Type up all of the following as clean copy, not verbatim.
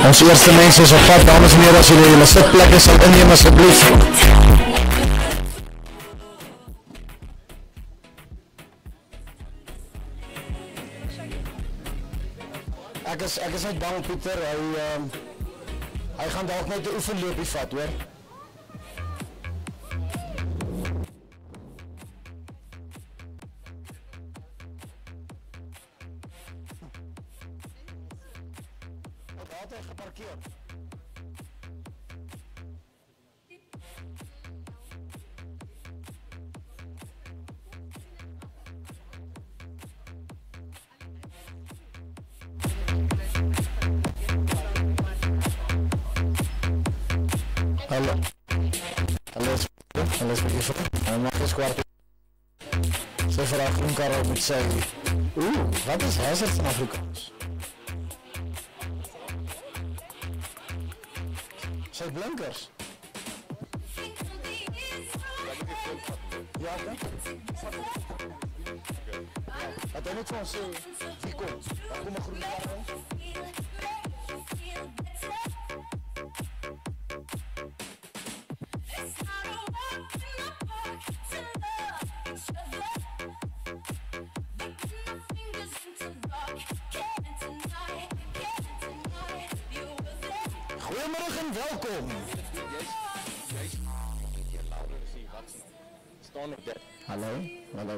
Ons eerste mense is op pad, dames en heren, as jullie julle sitplekke sal inneem asseblief. Ek is net bang, Pieter, hy gaan dalk net 'n oefenloopie vat, hoor. Waar het hy geparkeer? Hallo. Hallo, even. Hij mag eens kwart. Ze vraagt groen kar moet zeggen. Wat is hazard in Afrikaans? Zijn blinkers? Ja, oké. Wat hij niet van ze, wie komt? Waar komen groen kar rond? Goedemorgen en welkom. Hallo, hallo.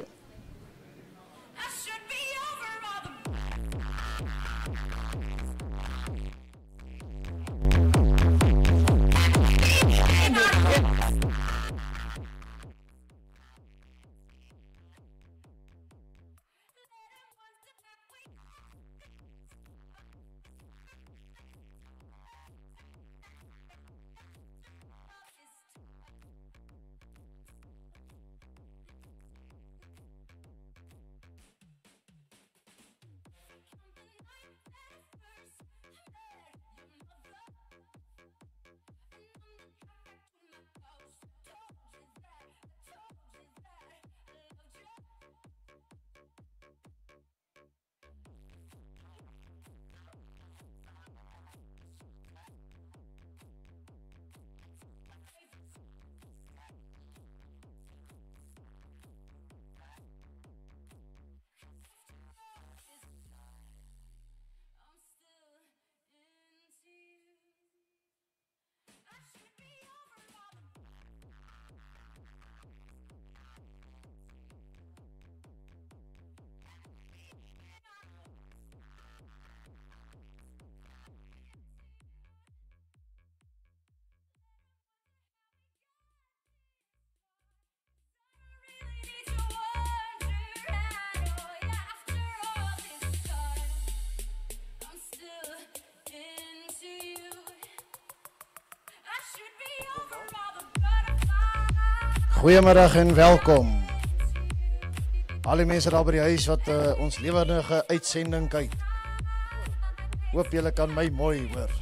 Goeiemiddag en welkom. Al die mense daar by die huis wat ons lewendige uitsending kyk. Hoop julle kan my mooi hoor.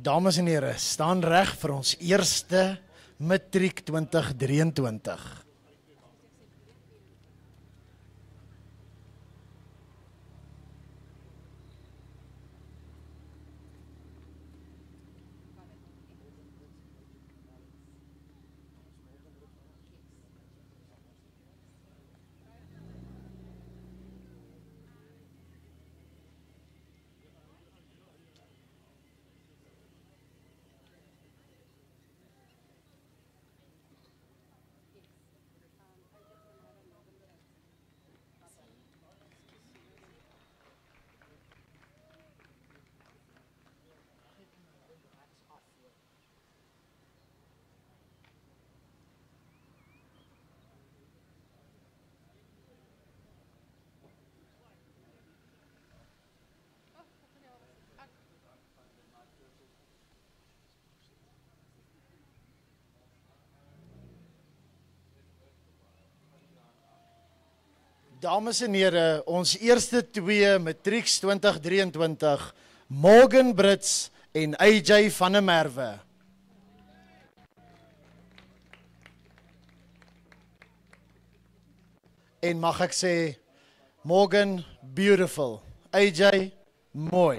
Dames en here, staan reg vir ons eerste matriek 2023. Dames en here, ons eerste twee matrieks 2023, Morgan Brits en AJ van der Merwe. En mag ek sê, Morgan, beautiful. AJ, mooi.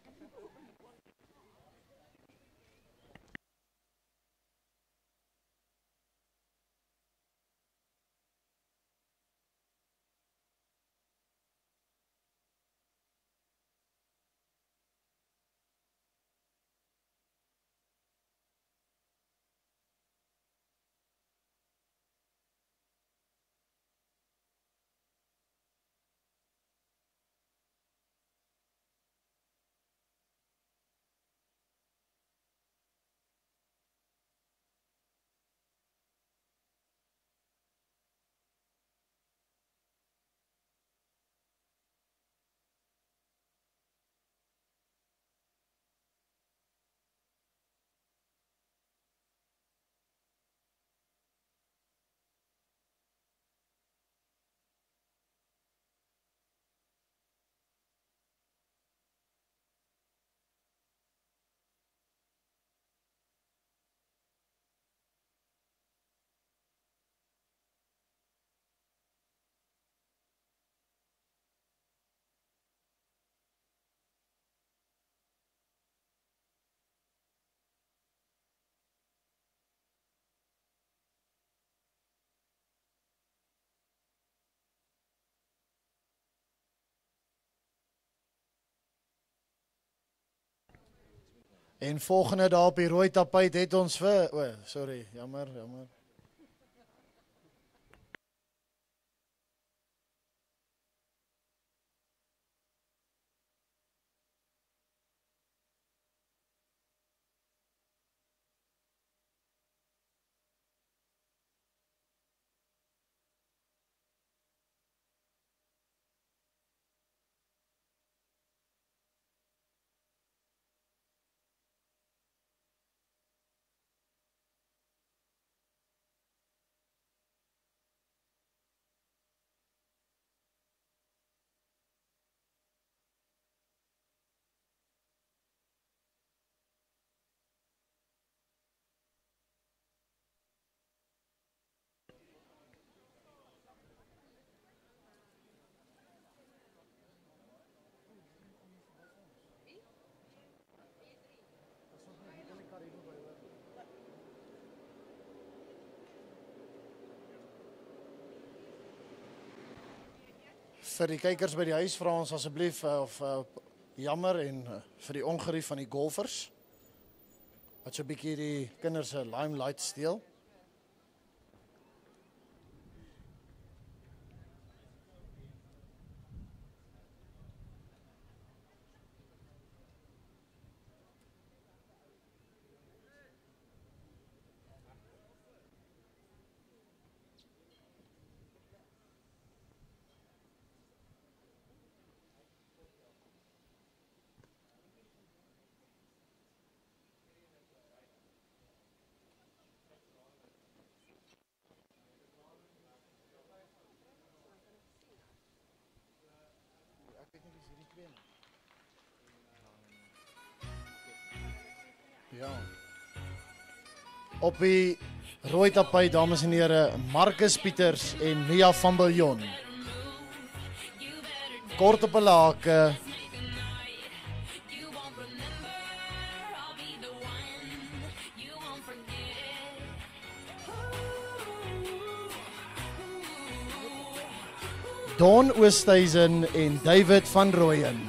En volgende daar op die rooi tapijt het ons vir, sorry, jammer. Vir die kykers by die huis vra ons asseblief jammer en vir die ongerief van die golfers wat so 'n bietjie die kinders se limelight steel. Ja. Op die rooi tapijt, dames en here, Marcus Pieters en Mia van Biljon. Kort op 'n lake. Don Oosthuizen en David van Rooyen.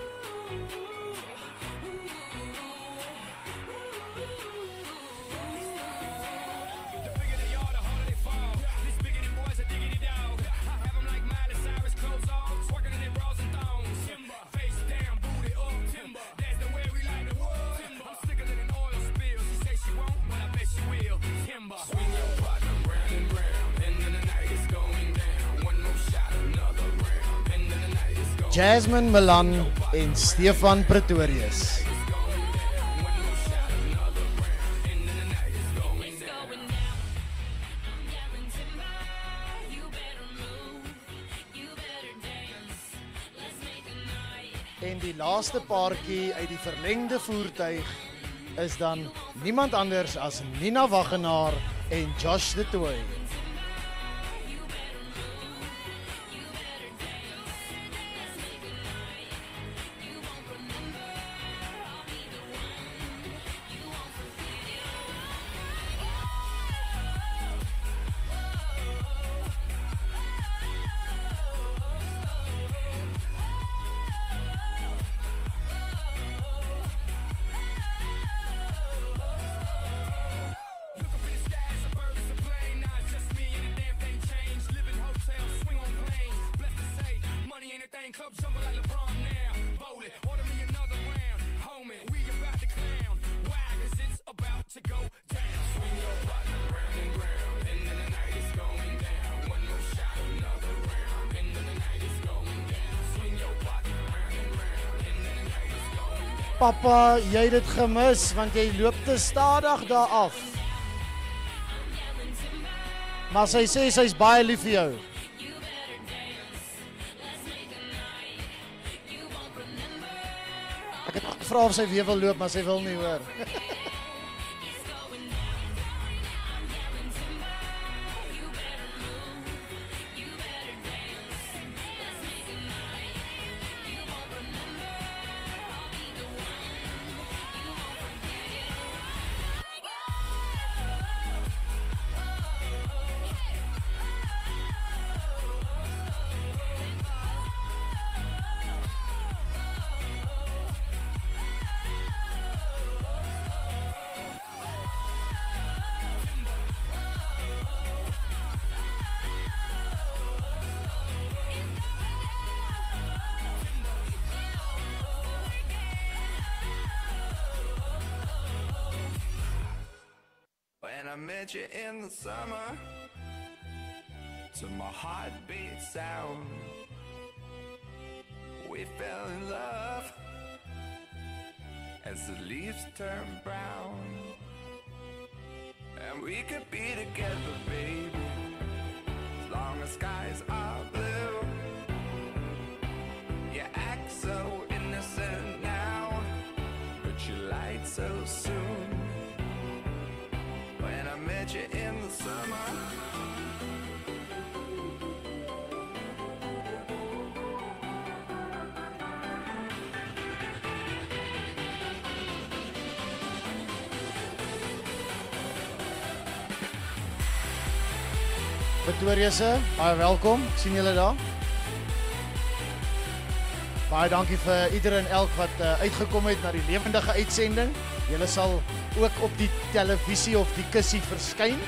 Jasmine Milan en Stefan Pretorius. En die laaste paartjie uit die verlengde voertuig is dan niemand anders as Nina Wagenaar en Josh de Tooy. Papa, jy het dit gemis, want jy loop te stadig daar af. Maar sy sê sy's baie lief vir jou. Ek het gevra of sy weer wil loop, maar sy wil nie hoor. I met you in the summer, to my heartbeat sound. We fell in love as the leaves turn brown, and we could be together, baby, as long as skies are blue. You act so innocent now, but you lied so soon. When I met you in the summer, Pretorius, baie welkom. Sien julle daar? Baie dankie vir ieder en elk wat uitgekom het na die lewendige uitsending. Julle sal ook op die televisie of die kussie verskyn.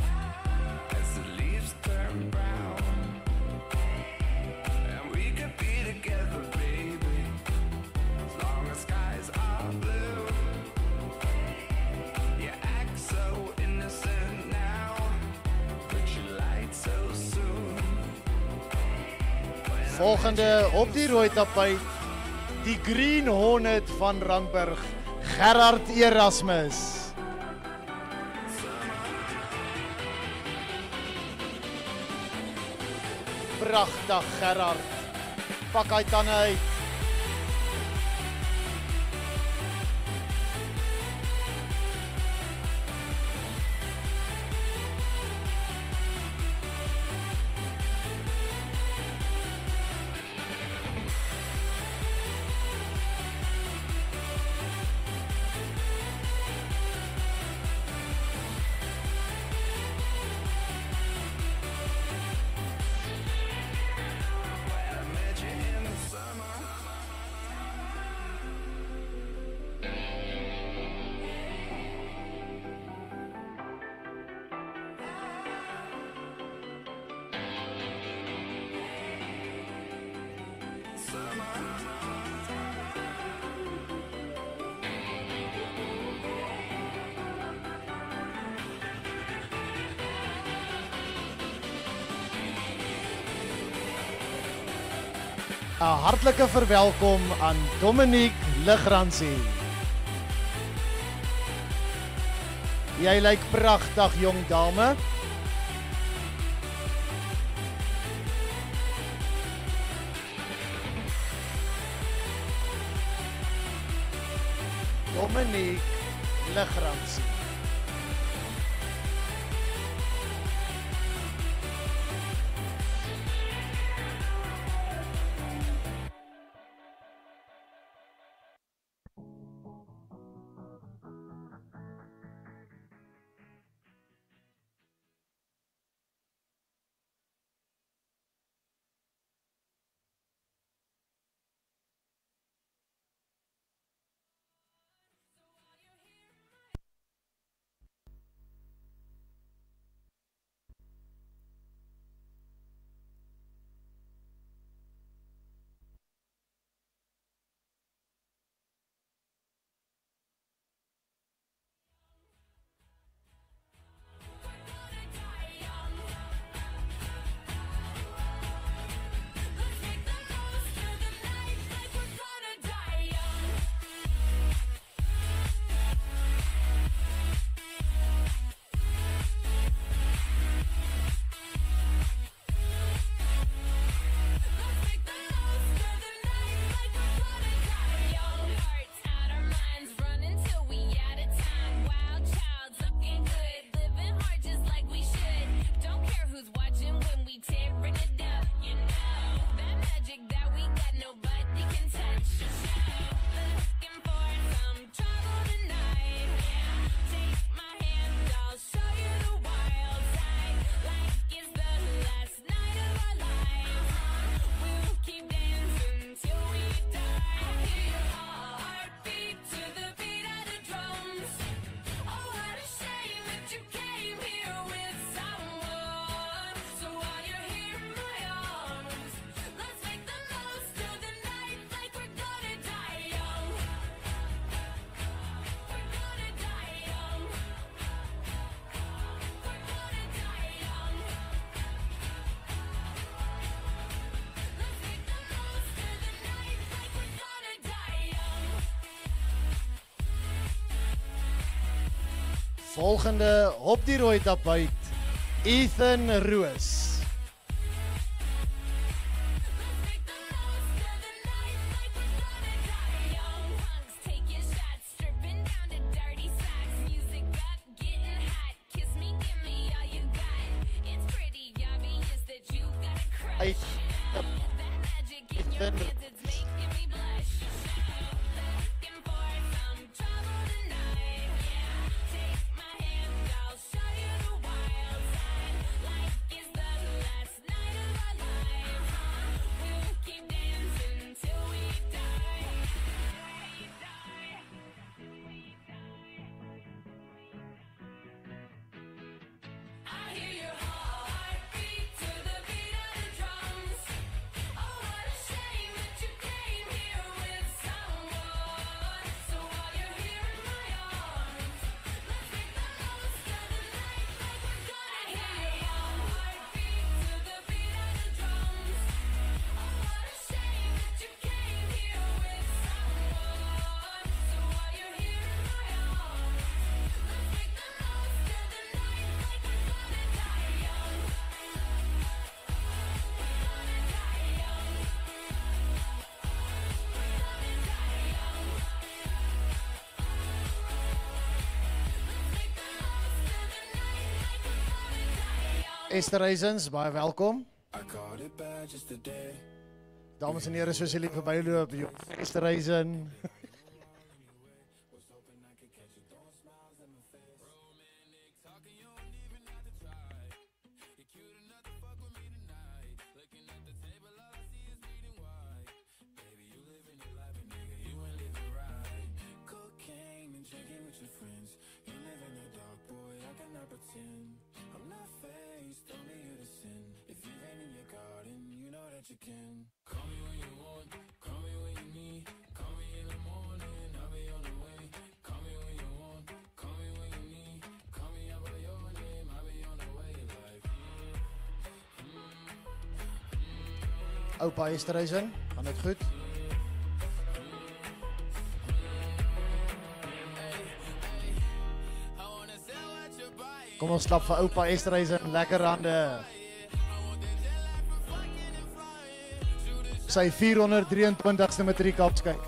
we could be Volgende op die rooi tapuit, die Green Hornet van Randburg, Gerard Erasmus. Pragtig Gerard, pak hy tande uit. Een hartlike verwelkom aan Dominique Legrandsie. Jy lyk pragtig, jong dame. Dominique Legrandsie. Volgende op die rooi tapuit, Ethan Roos. Esterhuisens, baie welkom. I caught it bad just today. Dames en here, soos julle verbyloop, Esterhuisen. Cocaine and drinking with your friends. You live in the dark, boy, I cannot pretend. I'm not faced, only here to sin. If you've been in your garden, you know that you can. Call me when you want, call me when you need. Call me in the morning, I'll be on the way. Call me when you want, call me when you need. Call me out by your name, I'll be on the way. Like, Oupa Esterhuisen, gaan dit goed? Kom ons klap vir oupa Esterhuisen, lekker hande. Sy 423ste matriek afskyk.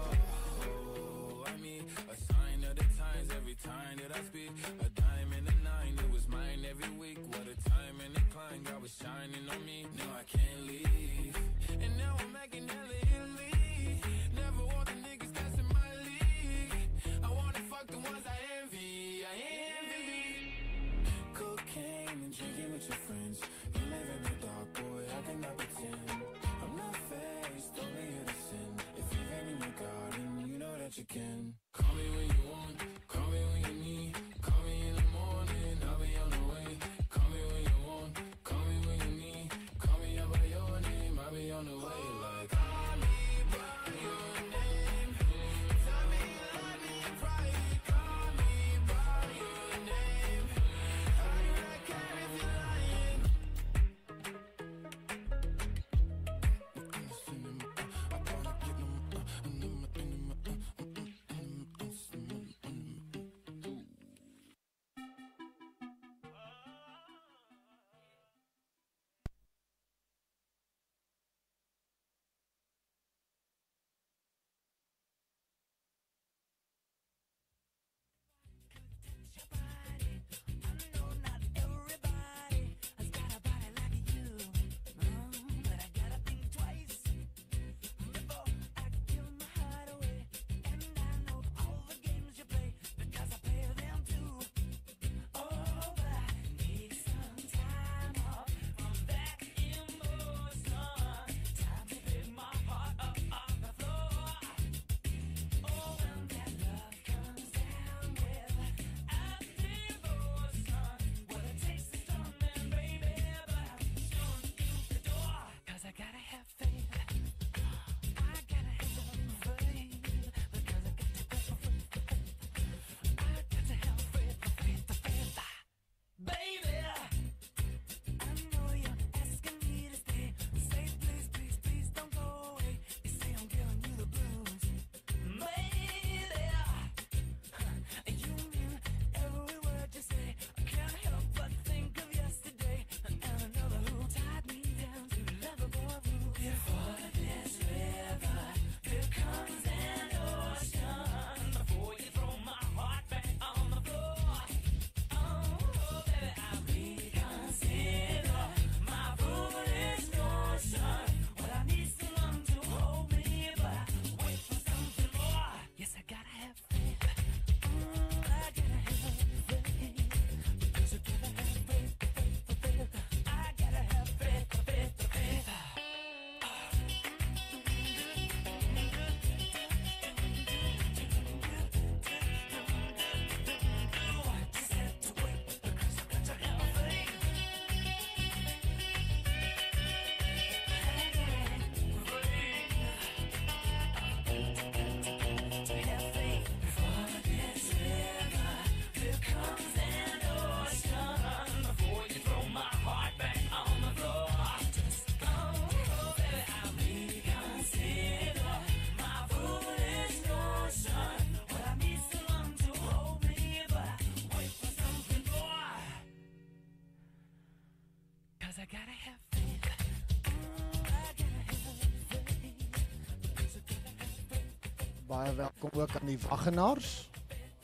Baie welkom ook aan die waggenaars.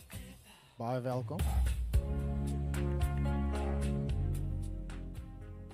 Baie welkom.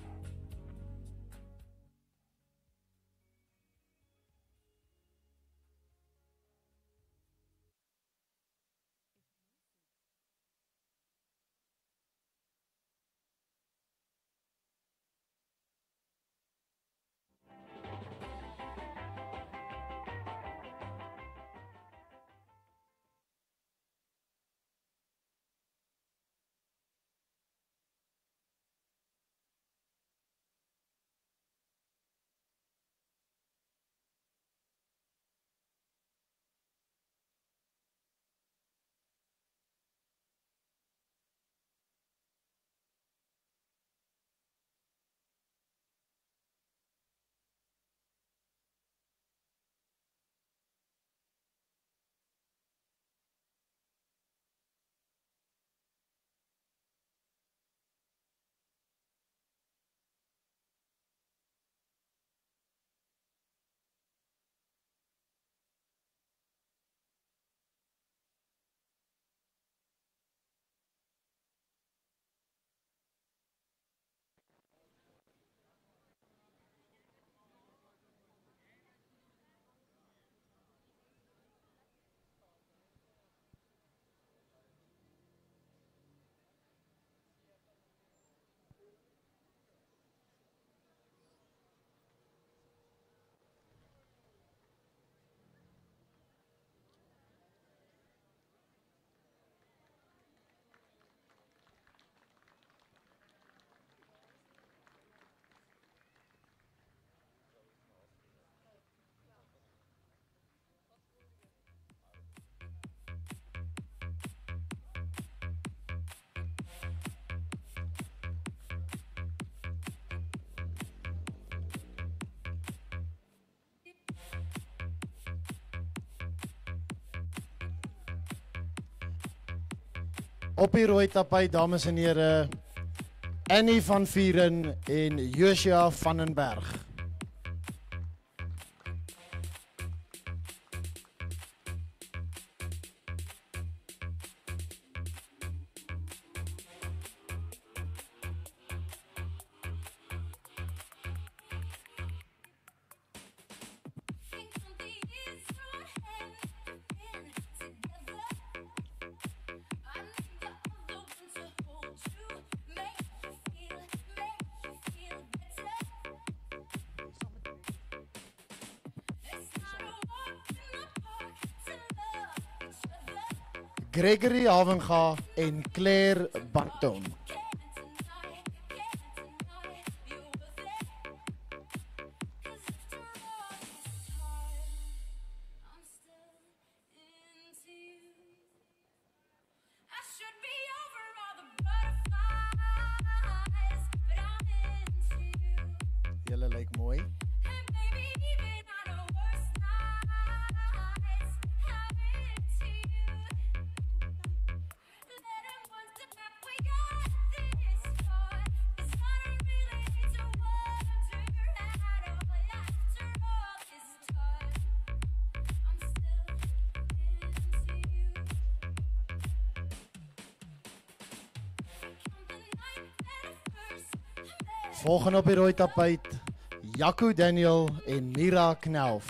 Op die rooi tapijt, dames en heren, Annie van Vieren en Joshua van den Berg. Gregory Havenga en Claire Barton. Julle lyk mooi. Volgende op die rooi tapijt, Jaco Daniel en Mira Knelf.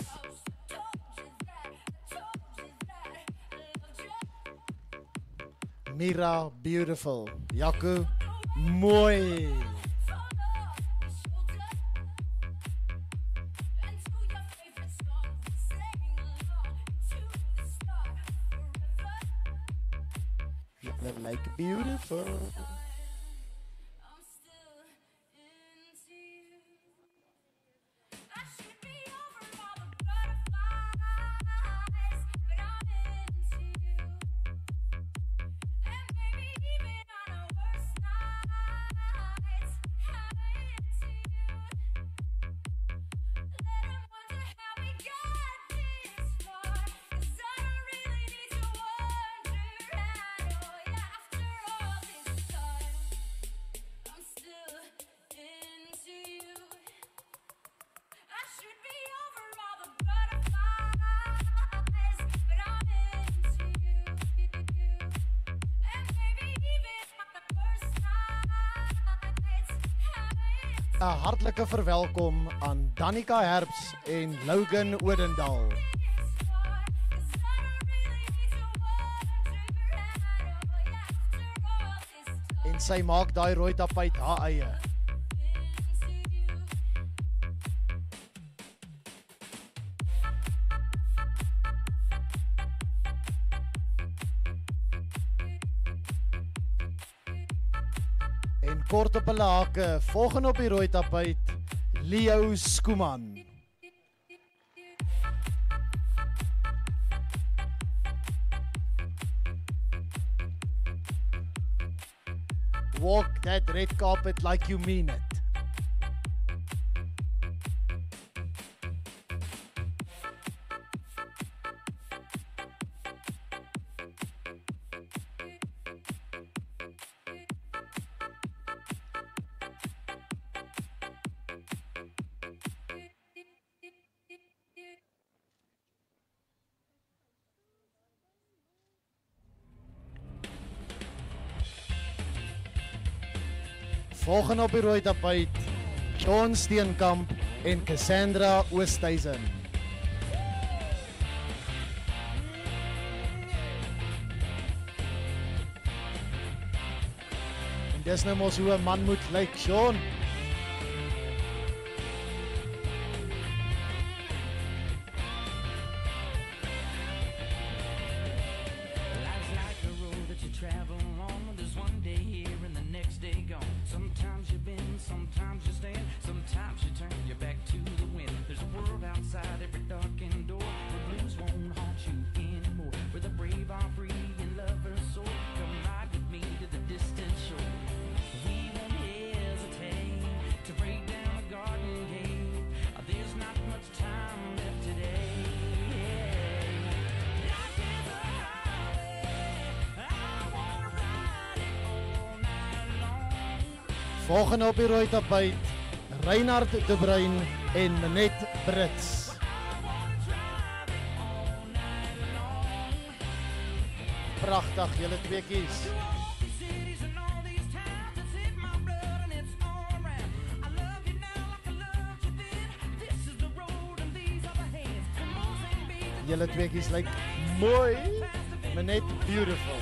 Mira, beautiful. Jaco, mooi. Julle lyk beautiful. Een hartelijke verwelkom aan Danica Herbs en Logan Odendaal. En sy maak daai rooi tapijt haar eie. En kort op hulle hake, volgende op die rooi tapijt, Leo Skuman. Walk that red carpet like you mean it. Volgende op die rooi tapijt, Sean Steenkamp en Cassandra Oosthuizen. En dis nou mos hoe 'n man moet lyk, Sean. Come ride with me to the distant shore. We won't hesitate. Volgende op die rooi tapuit, Reinhard de Bruin en Minette Brits. Pragtig, julle tweekies. Julle tweekies lyk mooi, maar net beautiful.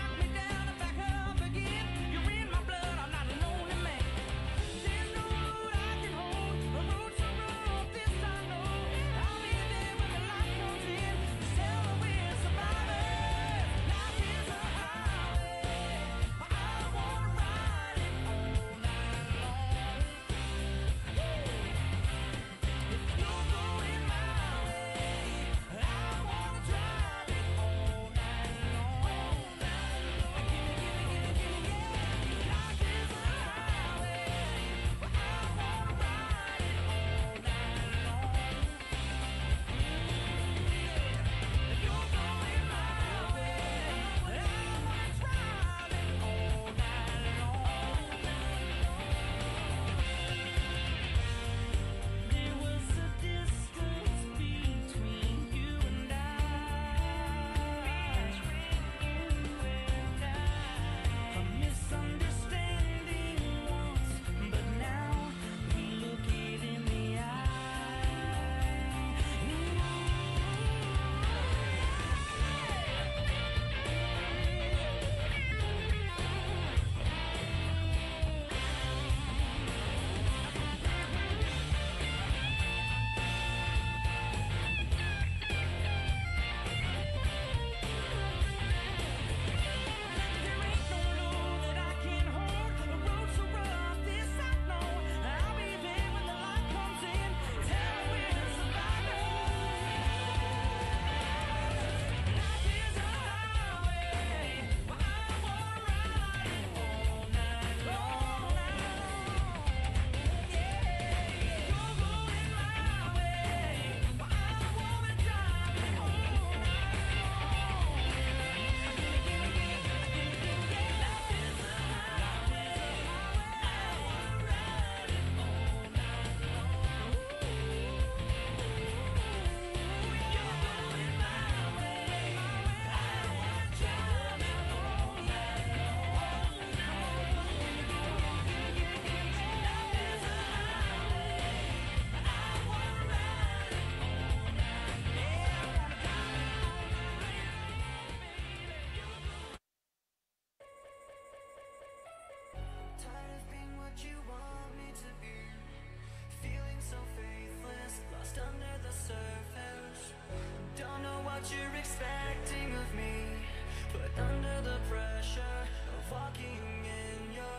You're expecting of me, but under the pressure of walking in your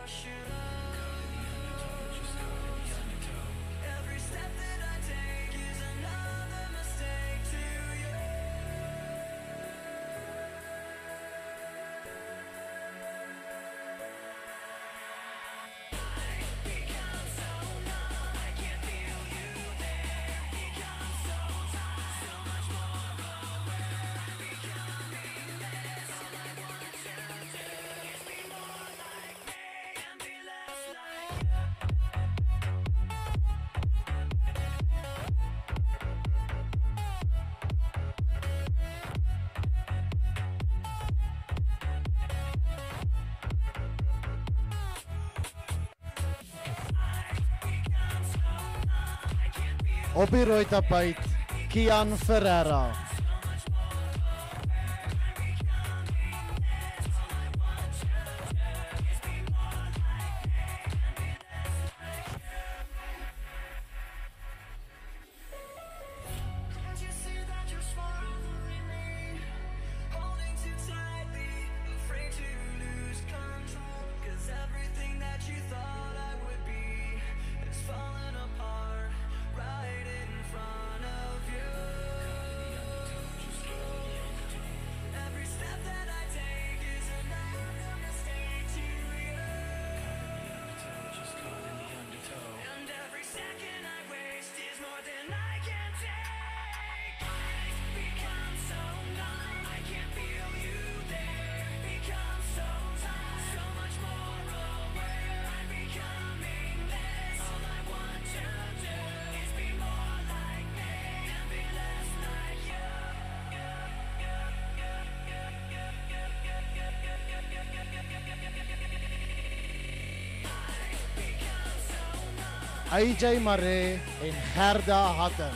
shoes, every step that I take is another mistake to you. I become so numb, I can't feel you there. Become so tired, so much more. Op die rooi tapuit, Kian Ferreira. AJ Maree en Gerda Hatting.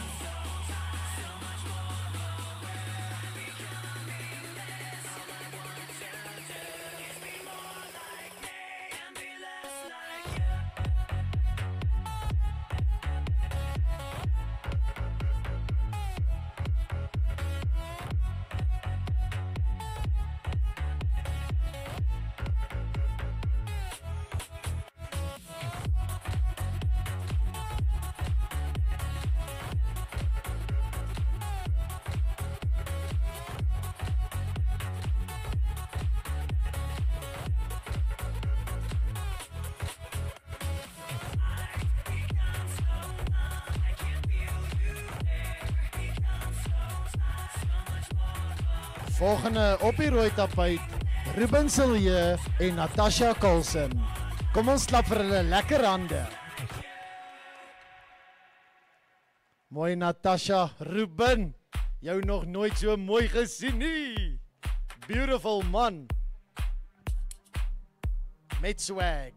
Volgende op die rooi tapijt, Ruben Silje en Natasha Coulson. Kom ons klap vir hulle lekker hande. Mooi Natasha, Ruben, jou nog nooit so mooi gesien nie. Beautiful man. Met swag.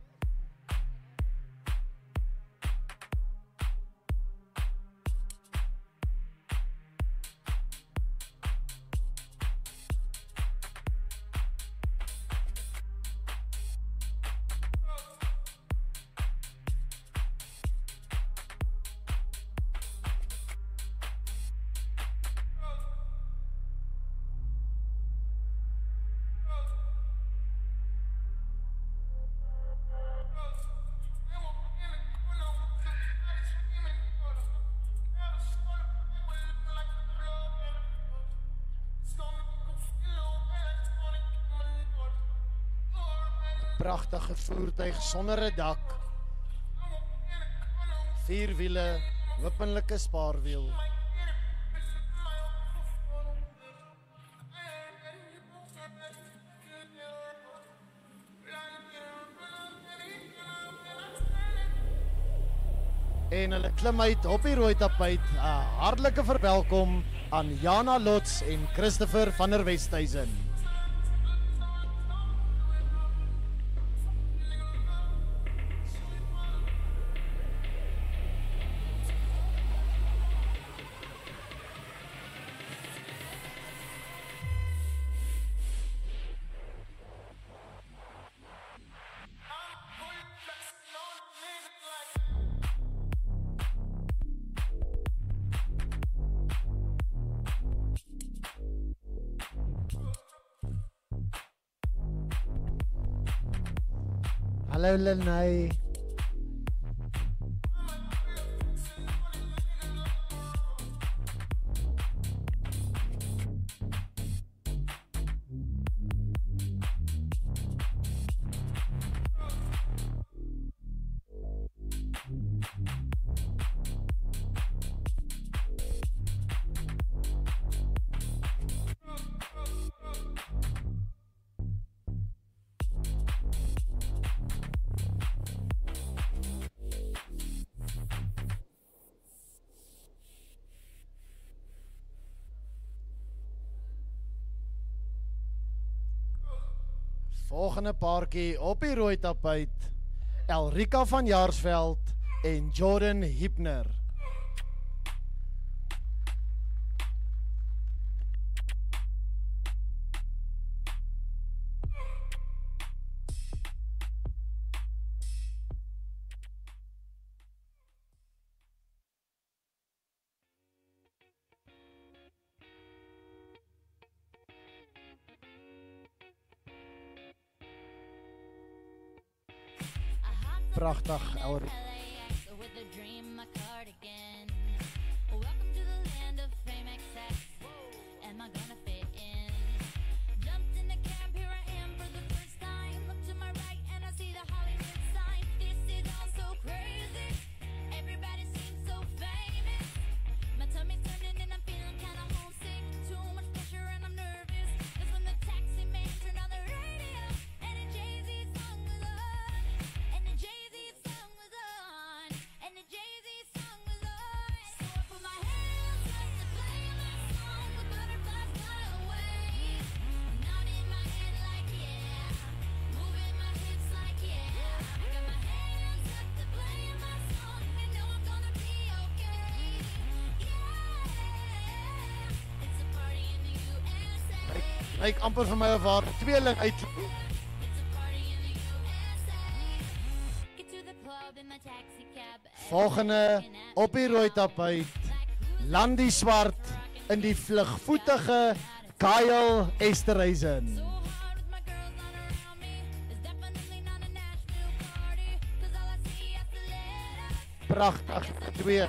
Pragtige voertuig sonder 'n dak. 4 wiele, openlike spaarwiel. En hulle klim uit op die rooi tapijt. 'n Hartlike verwelkom aan Jana Lots en Christopher van der Westhuizen. Hallo Lenay. Volgende paartjie op die rooi tapijt, Elrika van Jaarsveld en Jordan Hipner. Prachtig, Elrika. Lyk amper vir my of waar tweeling uit. Volgende op die rooi tapuit, Landie Swart in die vlugvoetige Kyle Esterhuizen. Pragtig, 2.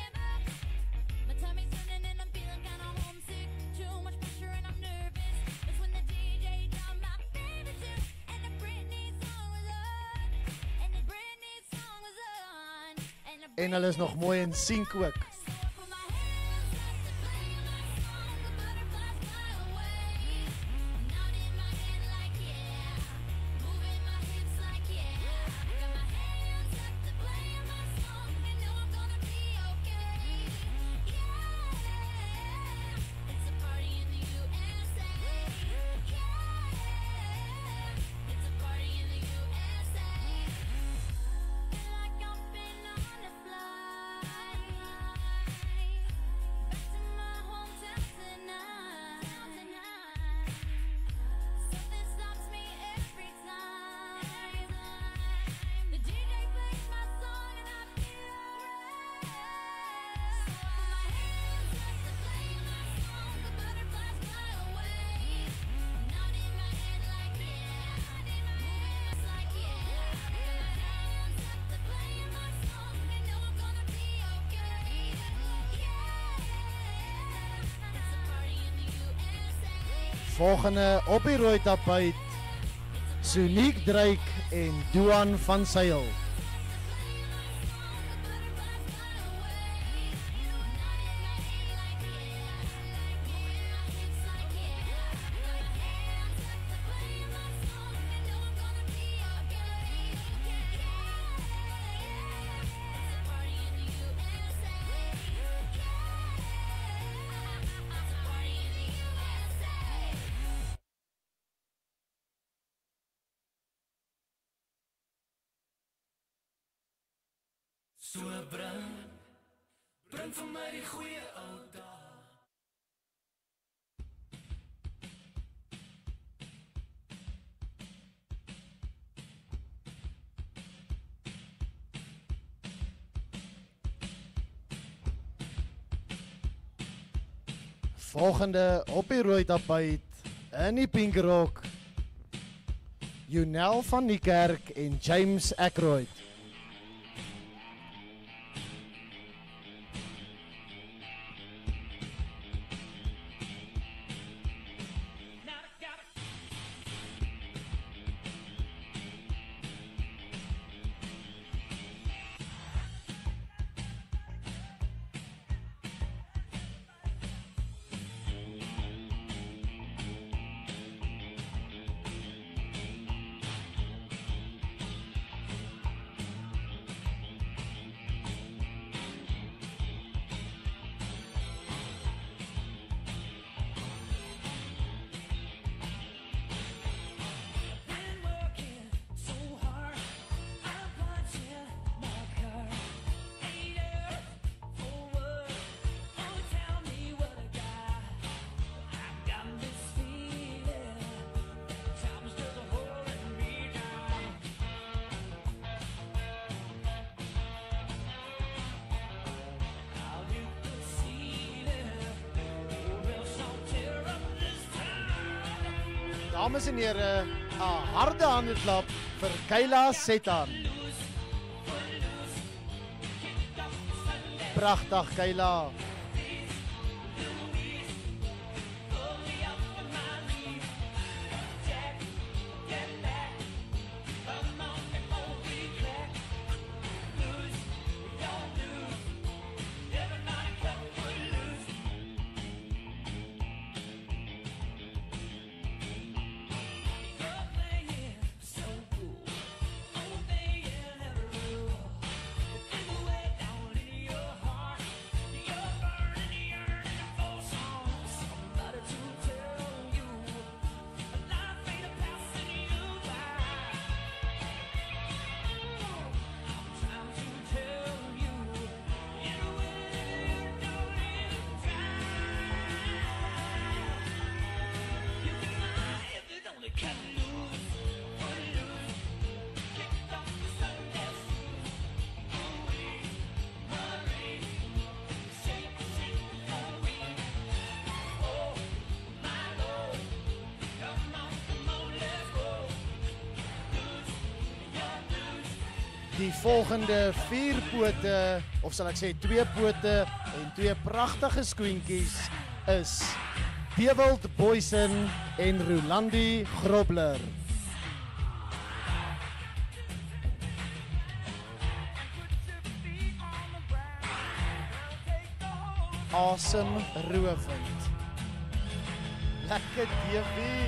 En hulle is nog mooi in sync ook. Volgende op die rooi tapuit, Sonique Drake en Duan van Sail. So bring vir my die goeie ou dae. Volgende op die rooi tapuit, in die pink rok, Jonel van die Kerk en James Ackroyd. Dames en heren, 'n harde handeklap vir Kayla Setan. Pragtig, Kayla. Die volgende 4 pote, of sal ek sê 2 pote en 2 pragtige skoentjies is Dewald Boysen en Rolandi Grobler. Asemrowend. Lekker Dewie.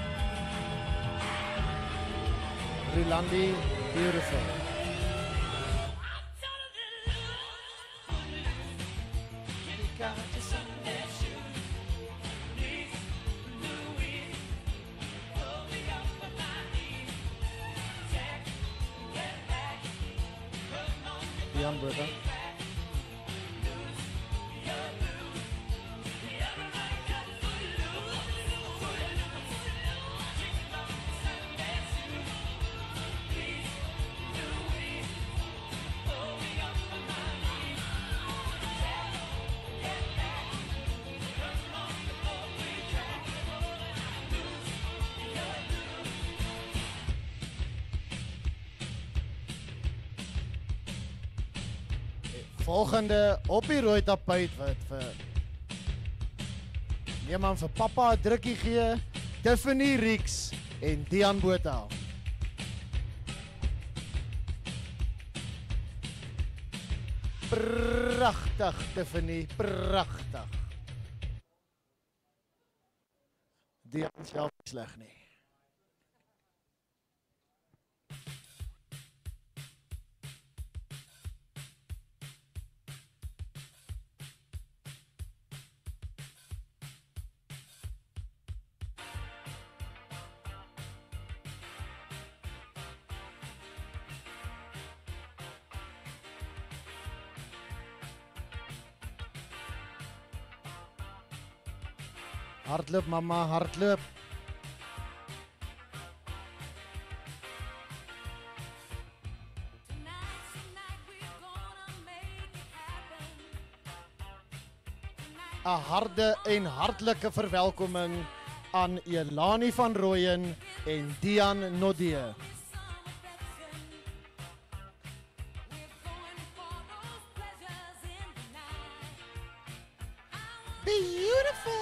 Rolandi, beautiful. Jan brother. Volgende op die rooi tapuit wat vir iemand vir pappa 'n drukkie gee, Tiffany Rix en Dian Botha. Pragtig Tiffany, pragtig. Dian self nie sleg nie. Hardloop mama, hardloop. Een harde en hartlike verwelkoming aan Elani van Rooyen en Dian Nodie. Beautiful.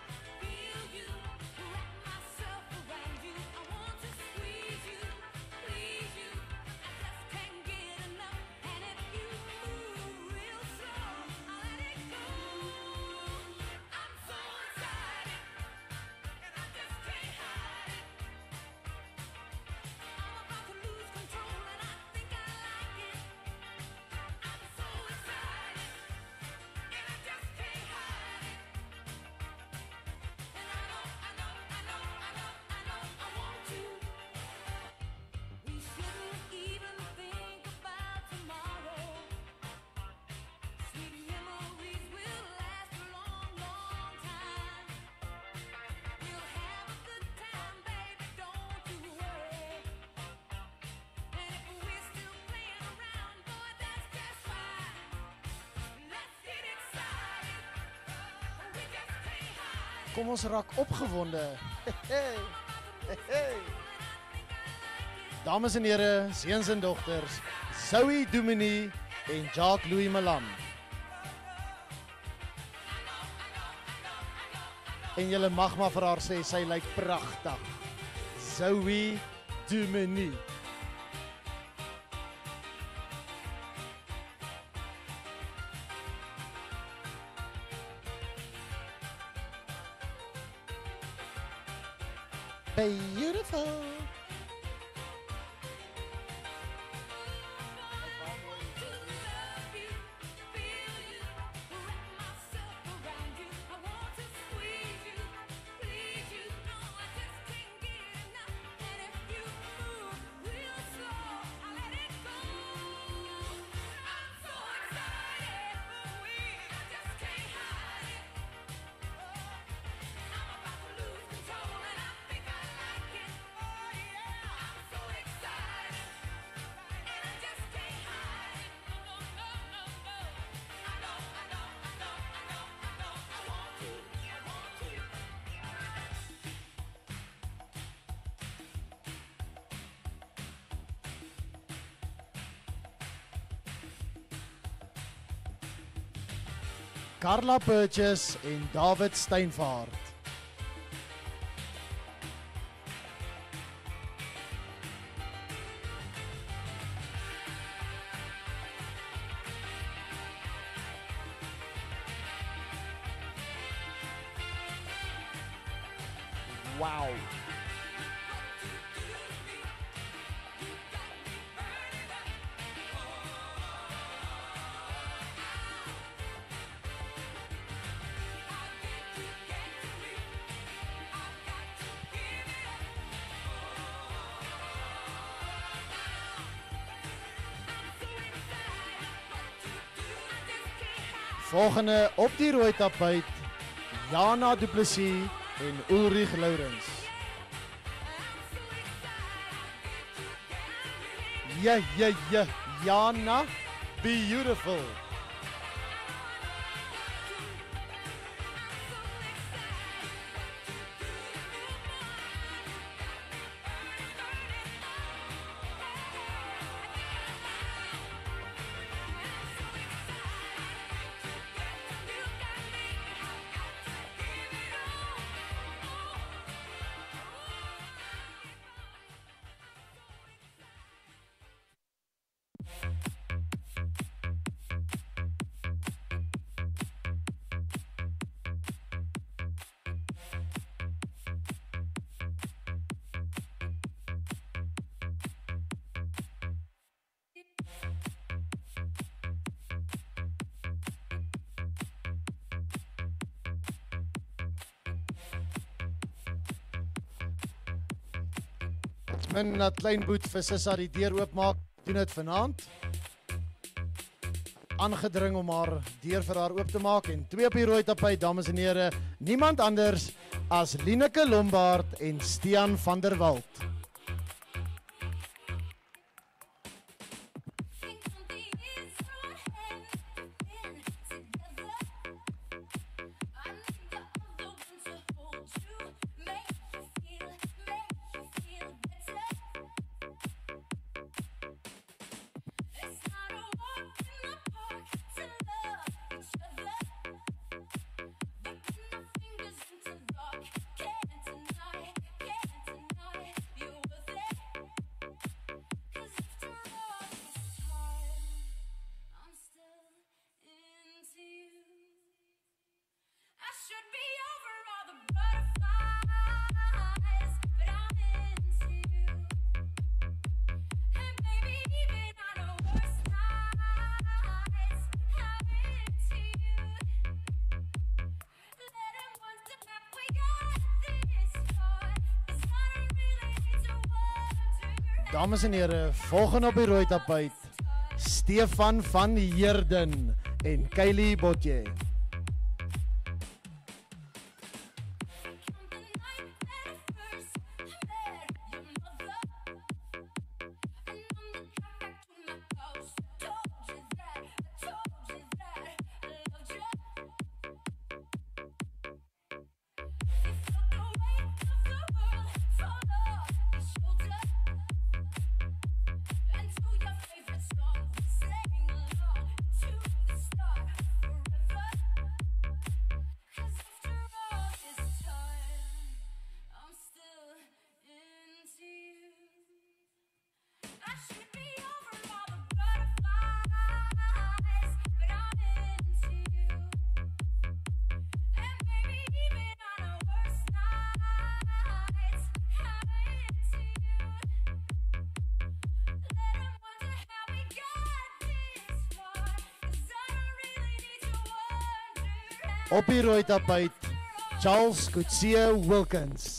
Kom ons raak opgewonde. Dames en here, seuns en dogters, Zoe Dumini en Jacques Louis Malan. En julle mag maar vir haar sê, sy lyk pragtig. Zoe Dumini. Beautiful. Carla Purchase en David Steinvaart. Wow. Volgende op die rooi tapuit, Jana Du Plessis en Ulrich Lourens. Ja, Jana, beautiful. Min dat klein boet vir Sissa die deur oopmaak, doen dit vanaand. Aangedring om haar deur vir haar oop te maak en 2 op die rooi tapuit, dames en here, niemand anders as Lineke Lombard en Stian van der Walt. Dames en here, volgende op die rooi tapuit, Stefan van Heerden en Kylie Botje. Op die rooi tapuit, Charles Coetzee Wilkins.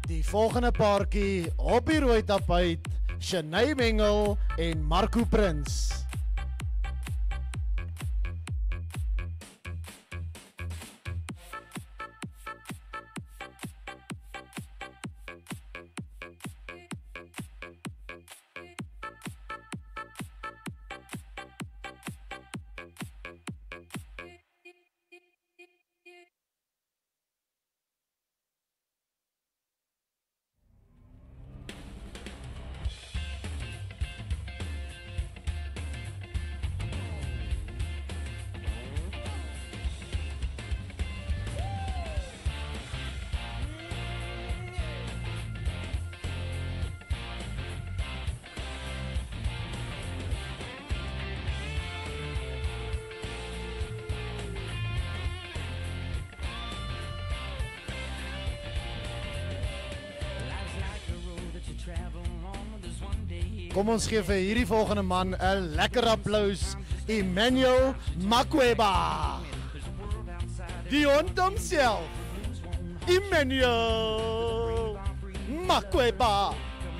Die volgende paartjie op die rooi tapuit, Shanae Mengel en Marco Prins. Kom ons gee vir hierdie volgende man 'n lekker applous, Emmanuel Makweba. Die hond homself, Emmanuel Makweba.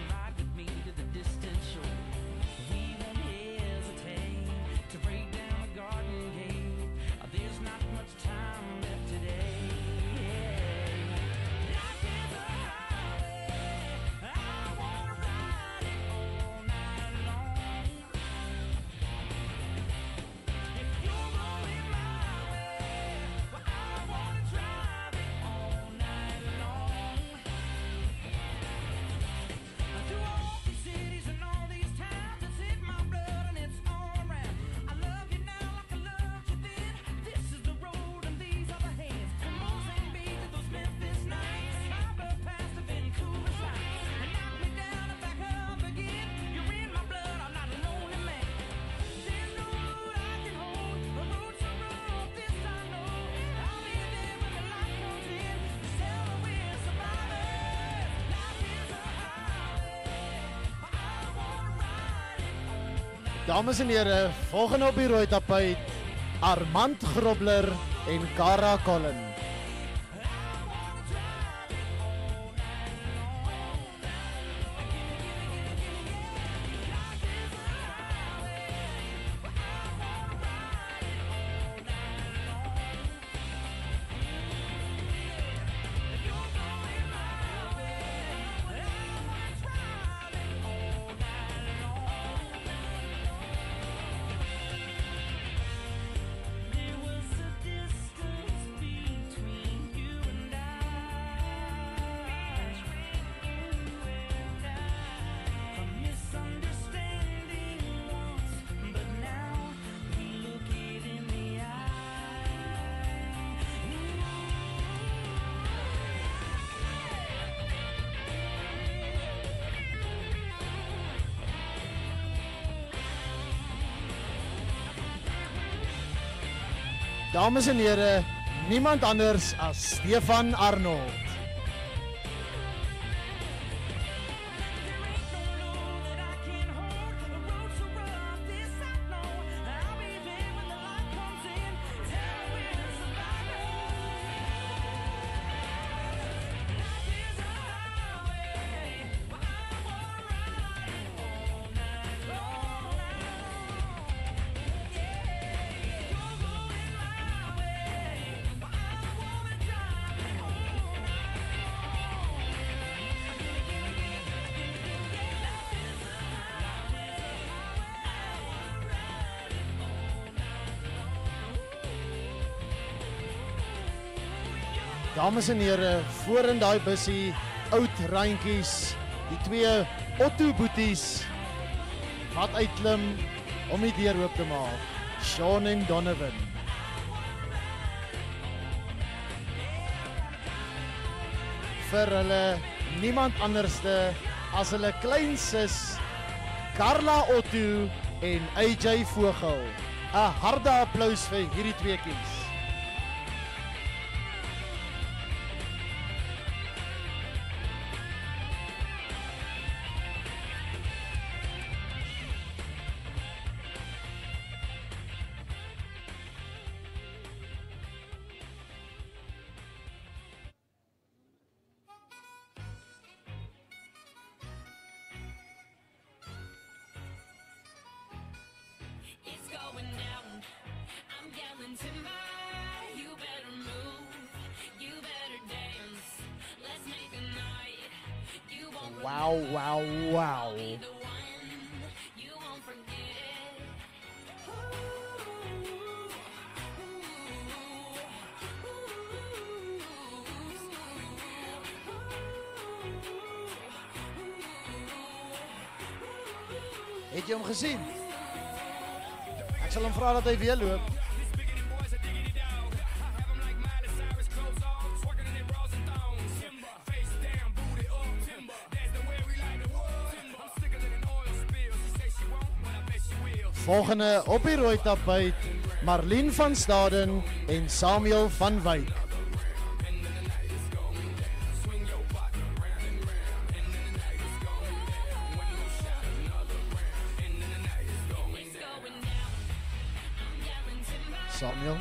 Dames en here, volgende op die rooi tapuit, Armand Grobler en Cara Collin. Dames en here, niemand anders as Stefan Arnold. Dames en here, voor in daai bussie, oud randjies, die twee Otto boeties, wat uitklim om die deur oop te maak, Sean en Donovan. Vir hulle niemand anderste as hulle klein sis, Carla Otto en AJ Vogel. 'n Harde applaus vir hierdie tweekies. Wow. Het jy hom gesien? Ek sal hom vra dat hy weer loop. Volgende op die rooi tapuit, Marlien van Staden en Samuel van Wyk. Samuel.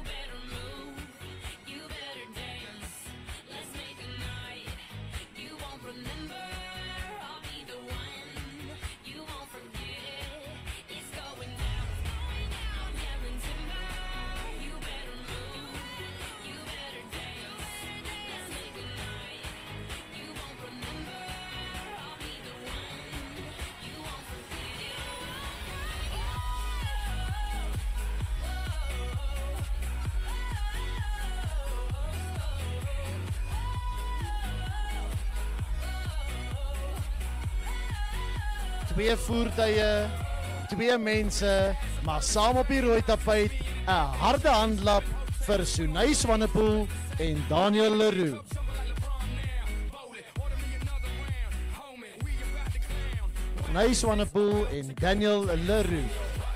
Twee voertuie, twee mense, maar saam op die rooi tapuit, 'n harde handlap vir Sunay Swanepoel en Daniel Leroux. Sunay Swanepoel en Daniel Leroux.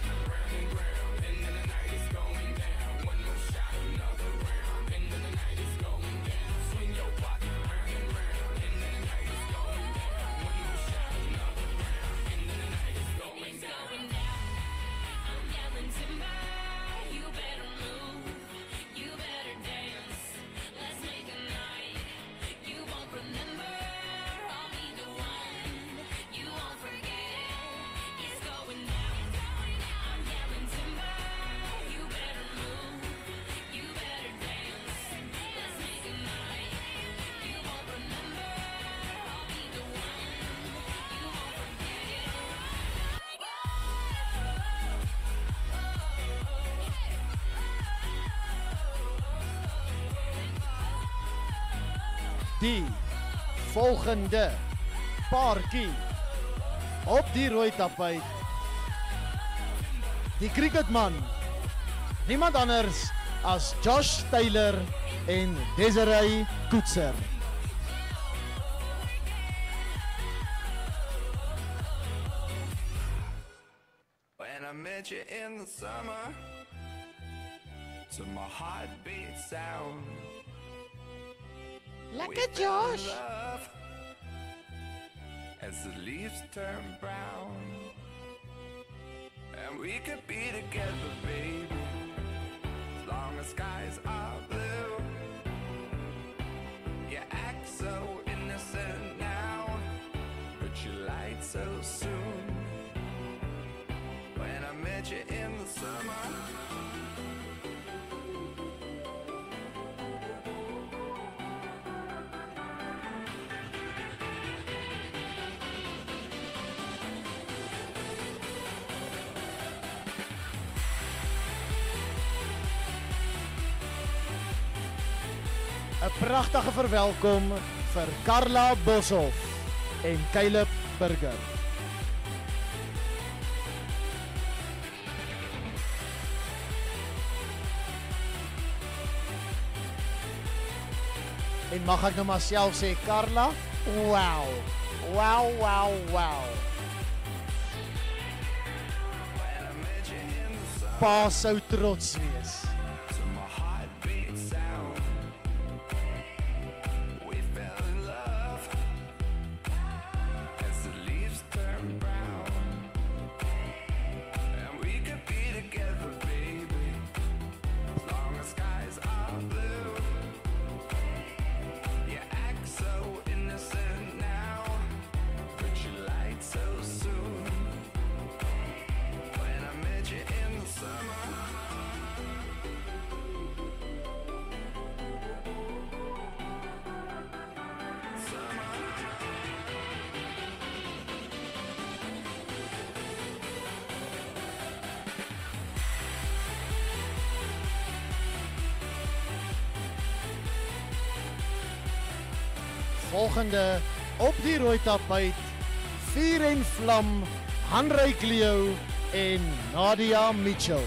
Die volgende paartjie op die rooi tapuit. Die cricketman, niemand anders as Josh Taylor en Desiree Koetser. When I met you in the summer, to my heartbeat sound. Lekker Josh! As the leaves turn brown, and we could be together, baby, as long as skies are blue. You act so innocent now, but you lied so soon. When I met you in the summer. 'n pragtige verwelkom vir Carla Boshoff en Caleb Burger. En mag ek nou maar self sê, Carla? Wow. Pa sou trots wees. volgende op die rooi tapuit, Vuur en Vlam, Hanrey Leo en Nadia Mitchell.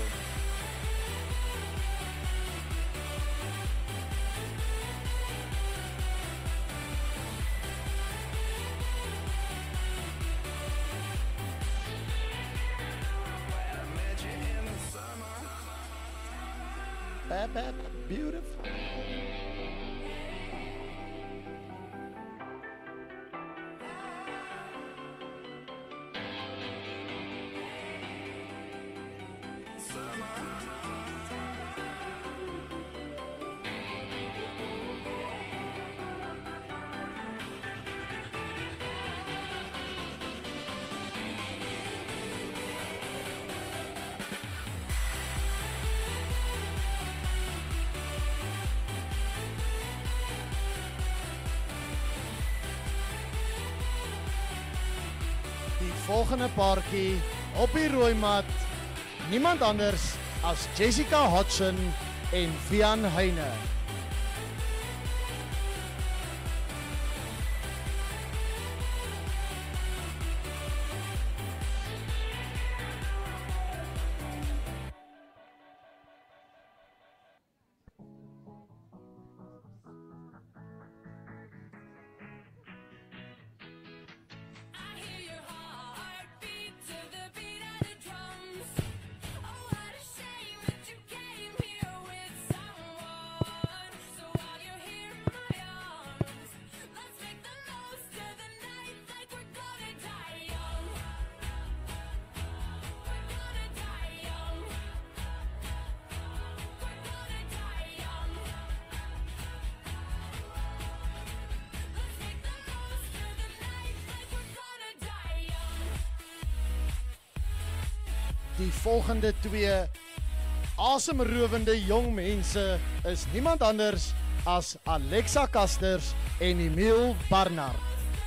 Beautiful. Die volgende paartjie op die rooi mat, niemand anders as Jessica Hodgson en Vian Heine. Die volgende twee asemrowende jong mense is niemand anders as Alexa Kasters en Emile Barnard.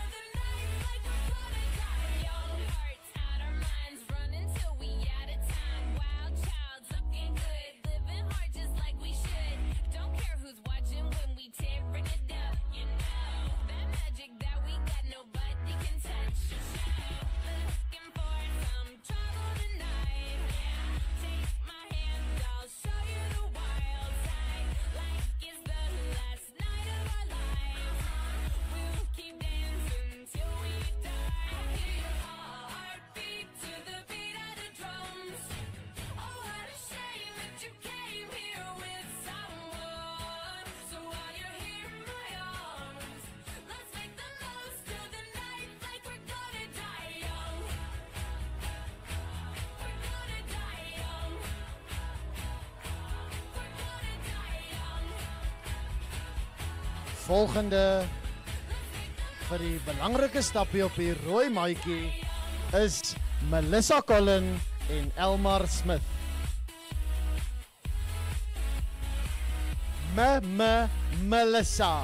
Volgende vir die belangrike stapie op die rooi maatjie is Melissa Collin en Elmar Smith. Melissa.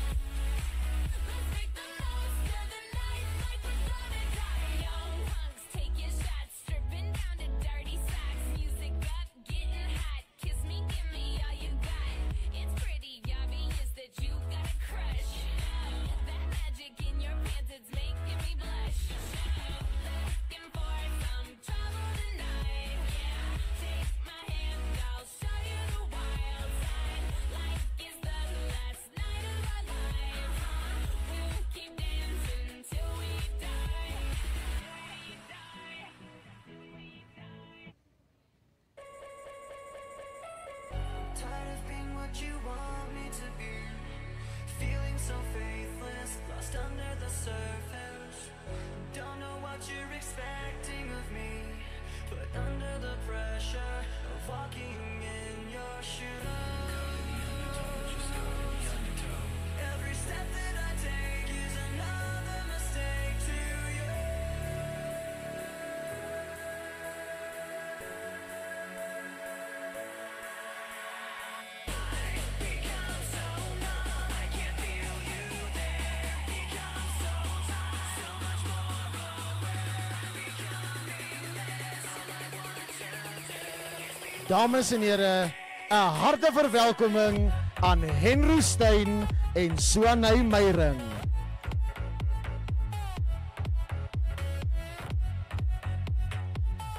Dames en here, 'n harte verwelkoming aan Henry Stein en Swanay Meyring.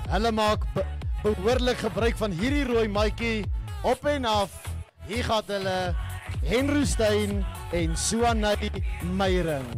Hulle maak behoorlik gebruik van hierdie rooi maatjie op en af. Hier gaan hulle Henry Stein en Suanay Meyering.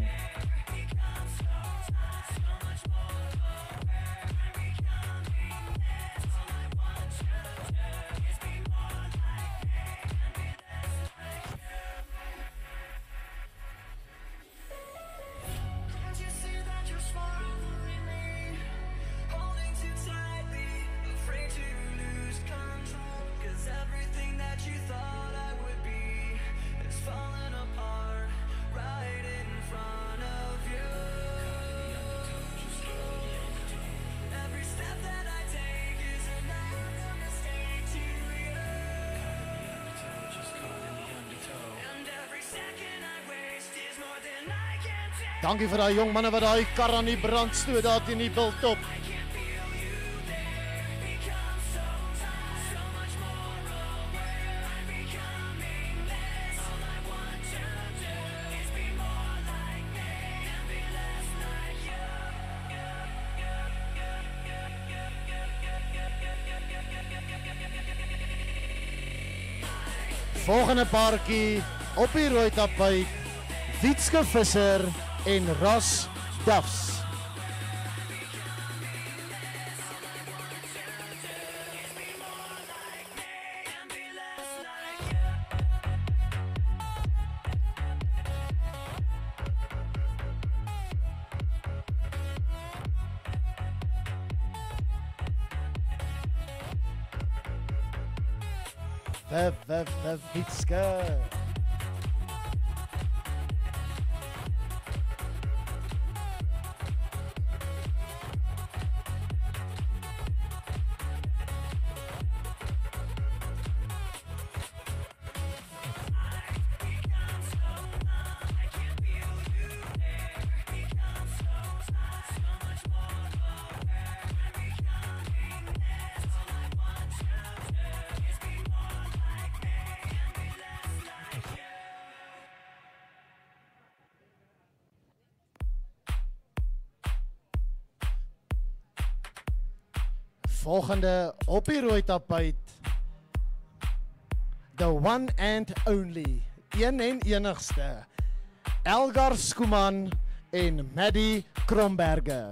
Dankie vir daai jong manne wat daai kar aan die brand stoot daar teen die biltop. Volgende paartjie op die rooi tapuit, Wietske Visser en Ras Duffs. Wietske. Volgende op die rooi tapuit, the one and only, een en enigste, Elgar Skuman en Maddie Kromberger.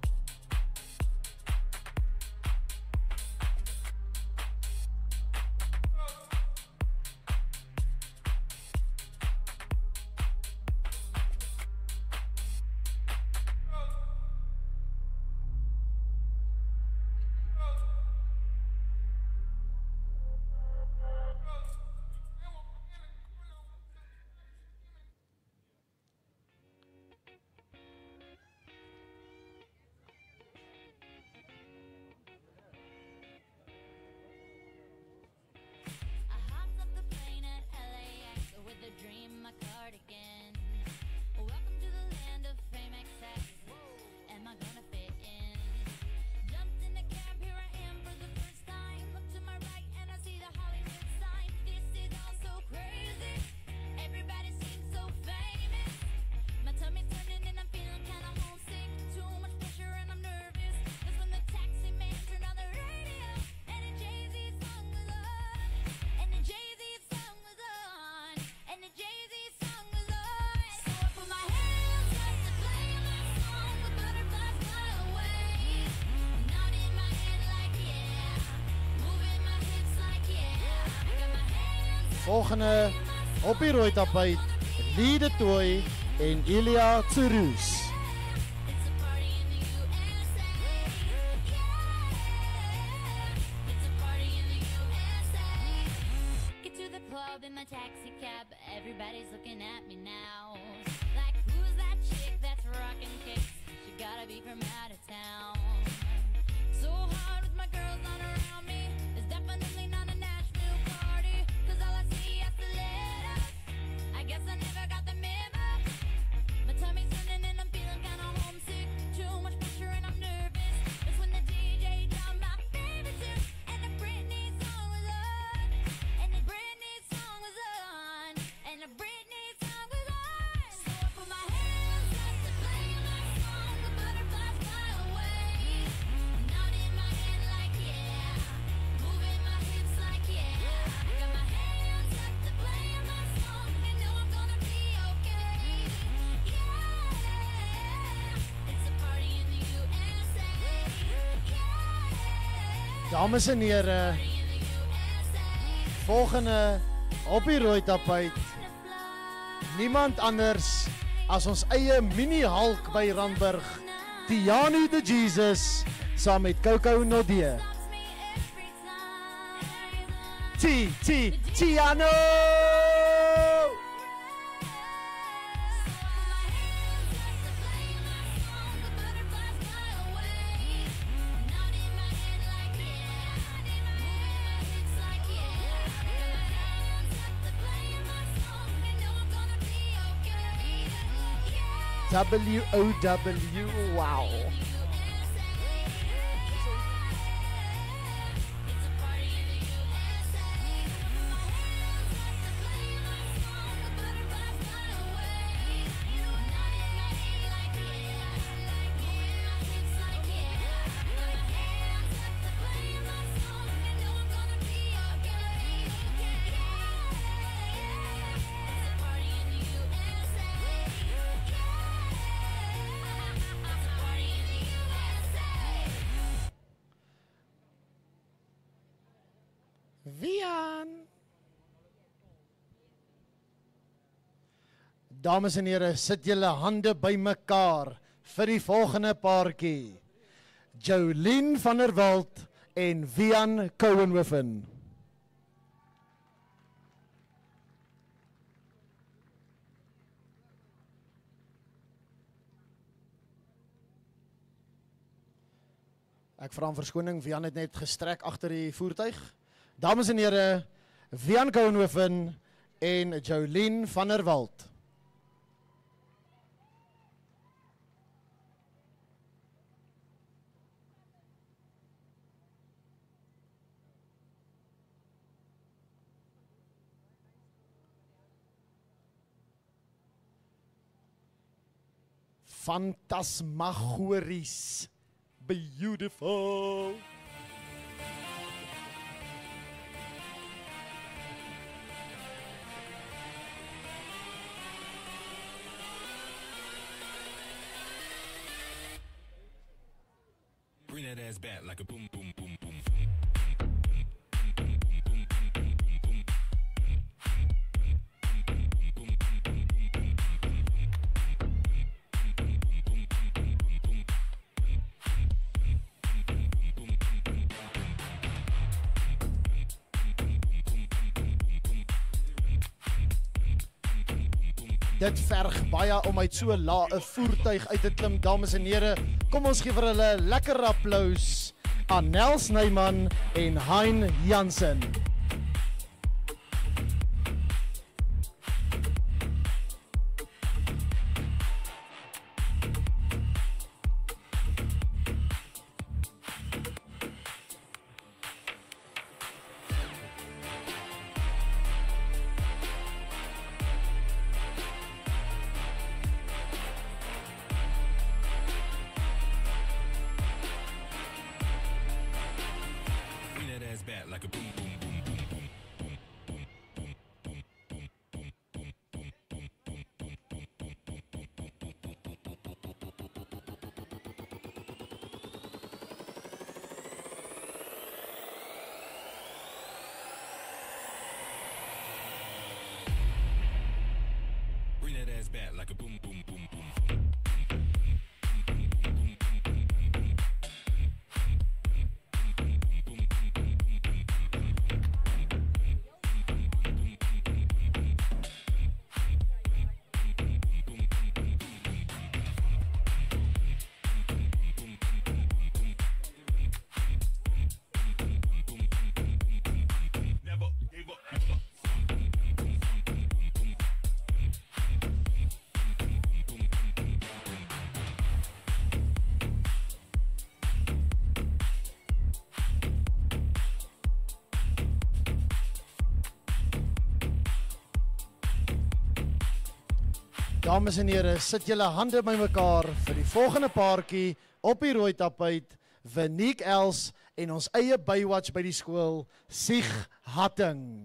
Volgende op die rooi tapuit, Lee de Toy en Ilya Tsouroes. Dames en here, volgende op die rooi tapuit, niemand anders as ons eie mini-Hulk by Randburg, Tiani the Jesus, saam met Coco Nodee. Tiano! W-O-W, wow. Wian. Dames en here, sit julle hande bymekaar vir die volgende paartjie. Jolien van der Walt en Wian Kouwenhoven. Ek vra om verskoning, Wian het net gestrek agter die voertuig. Dames en here, Wian Kouwenhoven en Jolien van der Walt. Fantasmagories. Beautiful. Bring that ass back like a boom, boom, boom, boom. Dit verg baie om uit so lae 'n voertuig uit te klim, dames en here. Kom ons gee vir hulle 'n lekker applous aan Nel Snyman en Hein Jansen. Like a boom, boom, boom, boom, boom, boom, boom, boom, boom, boom, boom, boom, boom, boom, boom, boom, boom, boom, boom, bring that ass back like a boom, boom, boom, boom. Dames en here, sit julle hande bymekaar vir die volgende paartjie op die rooi tapuit, Vanique Els en ons eie Baywatch by die skool, Sieg Hatting.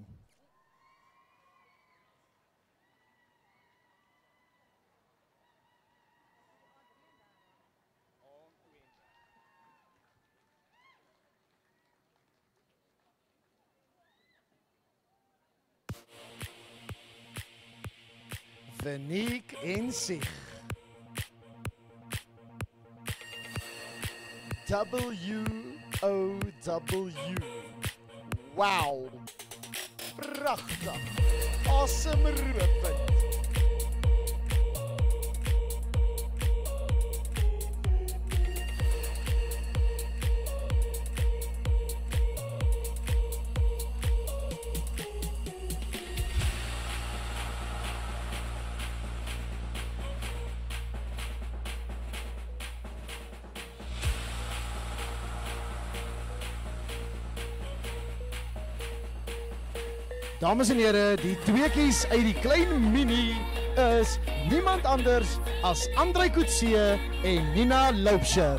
Veronique en Sig. W-O-W. Wow. Pragtig. Asemropend. Dames en here, die tweekies uit die klein mini is niemand anders as André Coetzee en Nina Loubser.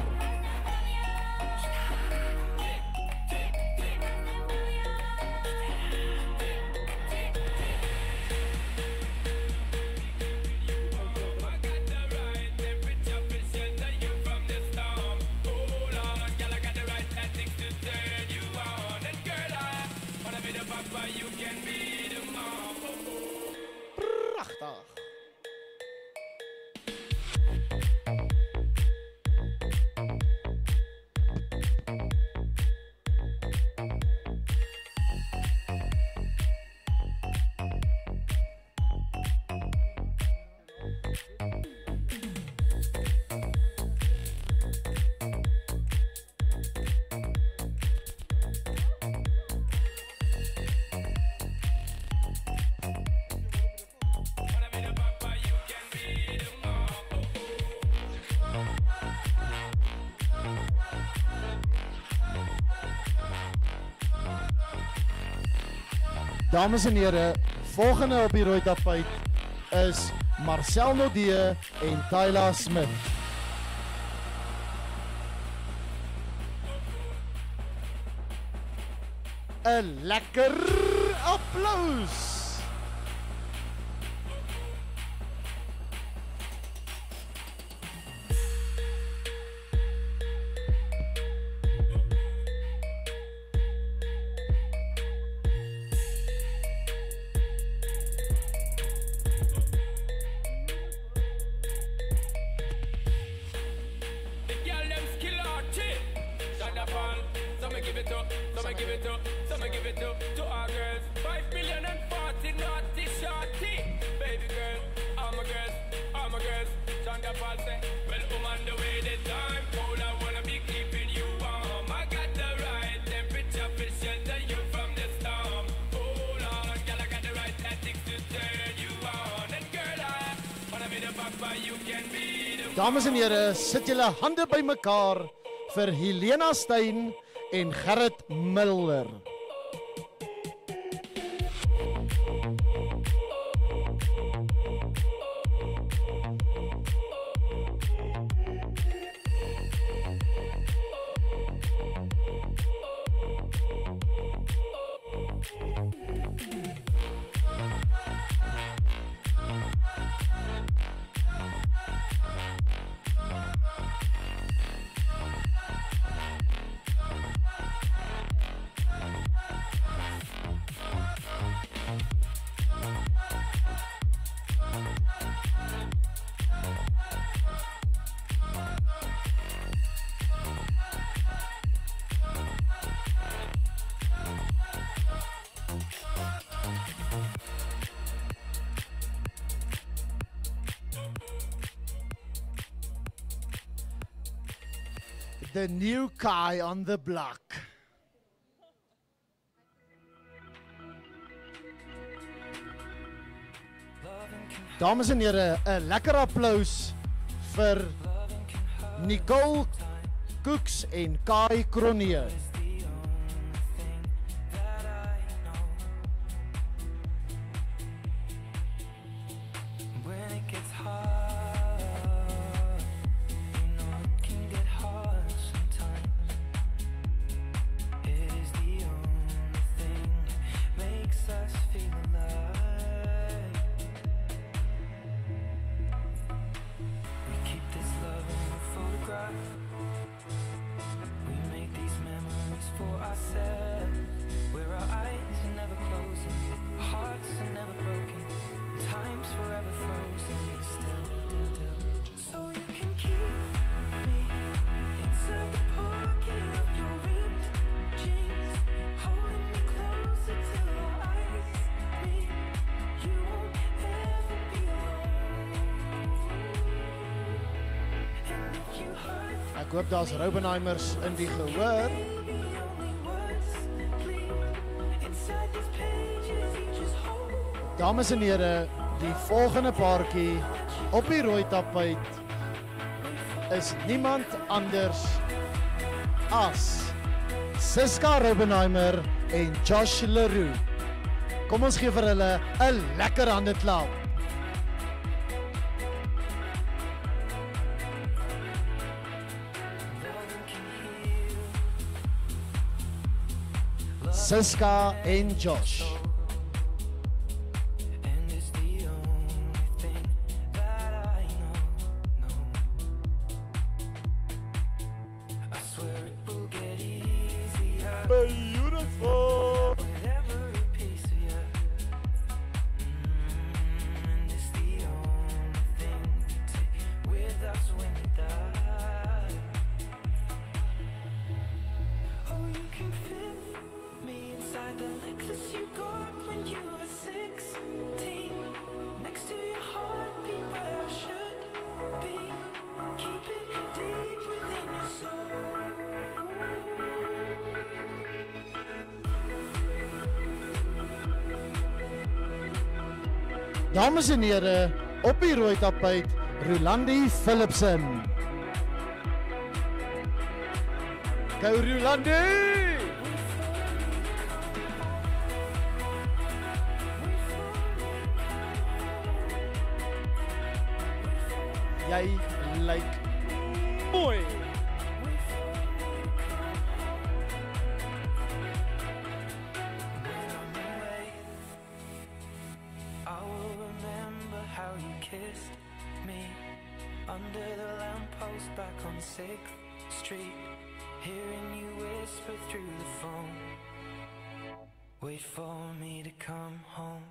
Dames en here, volgende op die rooi tapijt is Marcel Nodee en Tyla Smith. Een lekker applaus! To our girls, 5 million and 40 naughty shorty. Baby girl, all my girls, Chanda Paul say, well, on the way the time, cold, I wanna be keeping you warm. I got the right temperature to shelter you from the storm. Hold on, girl, I got the right tactics to turn you on. And girl, I wanna be the papa, you can be the Dames en here, sit julle hande by mekaar vir Helena Steyn en Gerrit Miller. The new guy on the block. Dames en here, 'n lekker applaus vir Nicole Cooks en Kai Cronje. We make these memories Ek hoop daar's Roubenheimers in die gehoor. Dames en here, die volgende paartjie op die rooi tapuit is niemand anders as Siska Roubenheimer en Josh Leroux. Kom ons gee vir hulle 'n lekker handeklap. Siska en Josh. Beautiful. Dames en here, op die rooi tapuit, Rolandi Philipson. Go Rolandi! Jy lyk mooi. Under the lamppost back on 6th Street, hearing you whisper through the phone, wait for me to come home.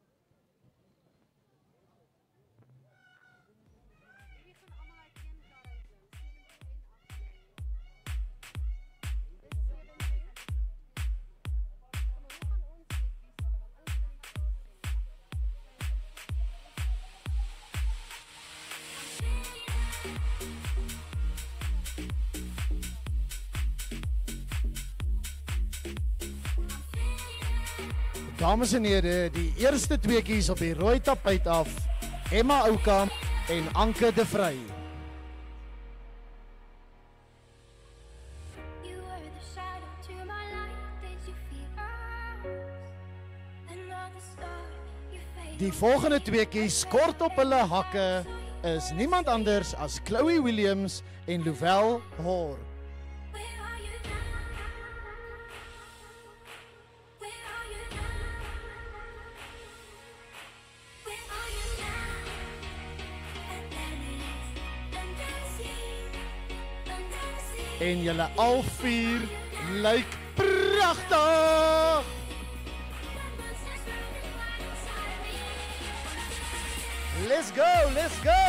Dames en here, die eerste tweekies op die rooi tapuit af, Emma Oukamp en Anke de Vrij. Die volgende tweekies kort op hulle hakke is niemand anders as Chloe Williams en Louvel Hoare. En julle al vier lyk pragtig. Let's go, let's go.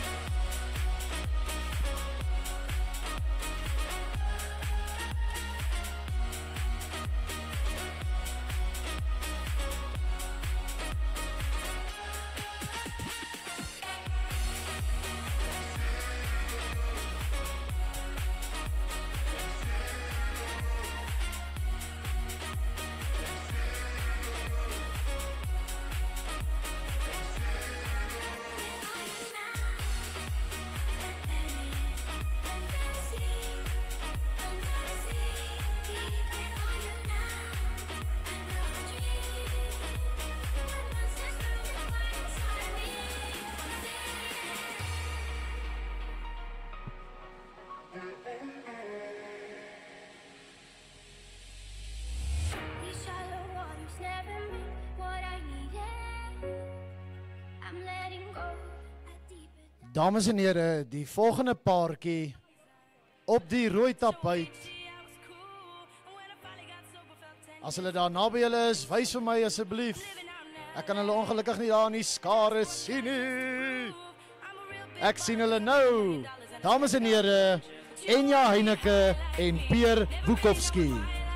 Dames en here, die volgende paartjie op die rooi tapuit. As hulle daar naby julle is, wys vir my asseblief. Ek kan hulle ongelukkig nie daar in die skare sien nie. Ek sien hulle nou. Dames en here, Enja Heineke en Peer Wukowski.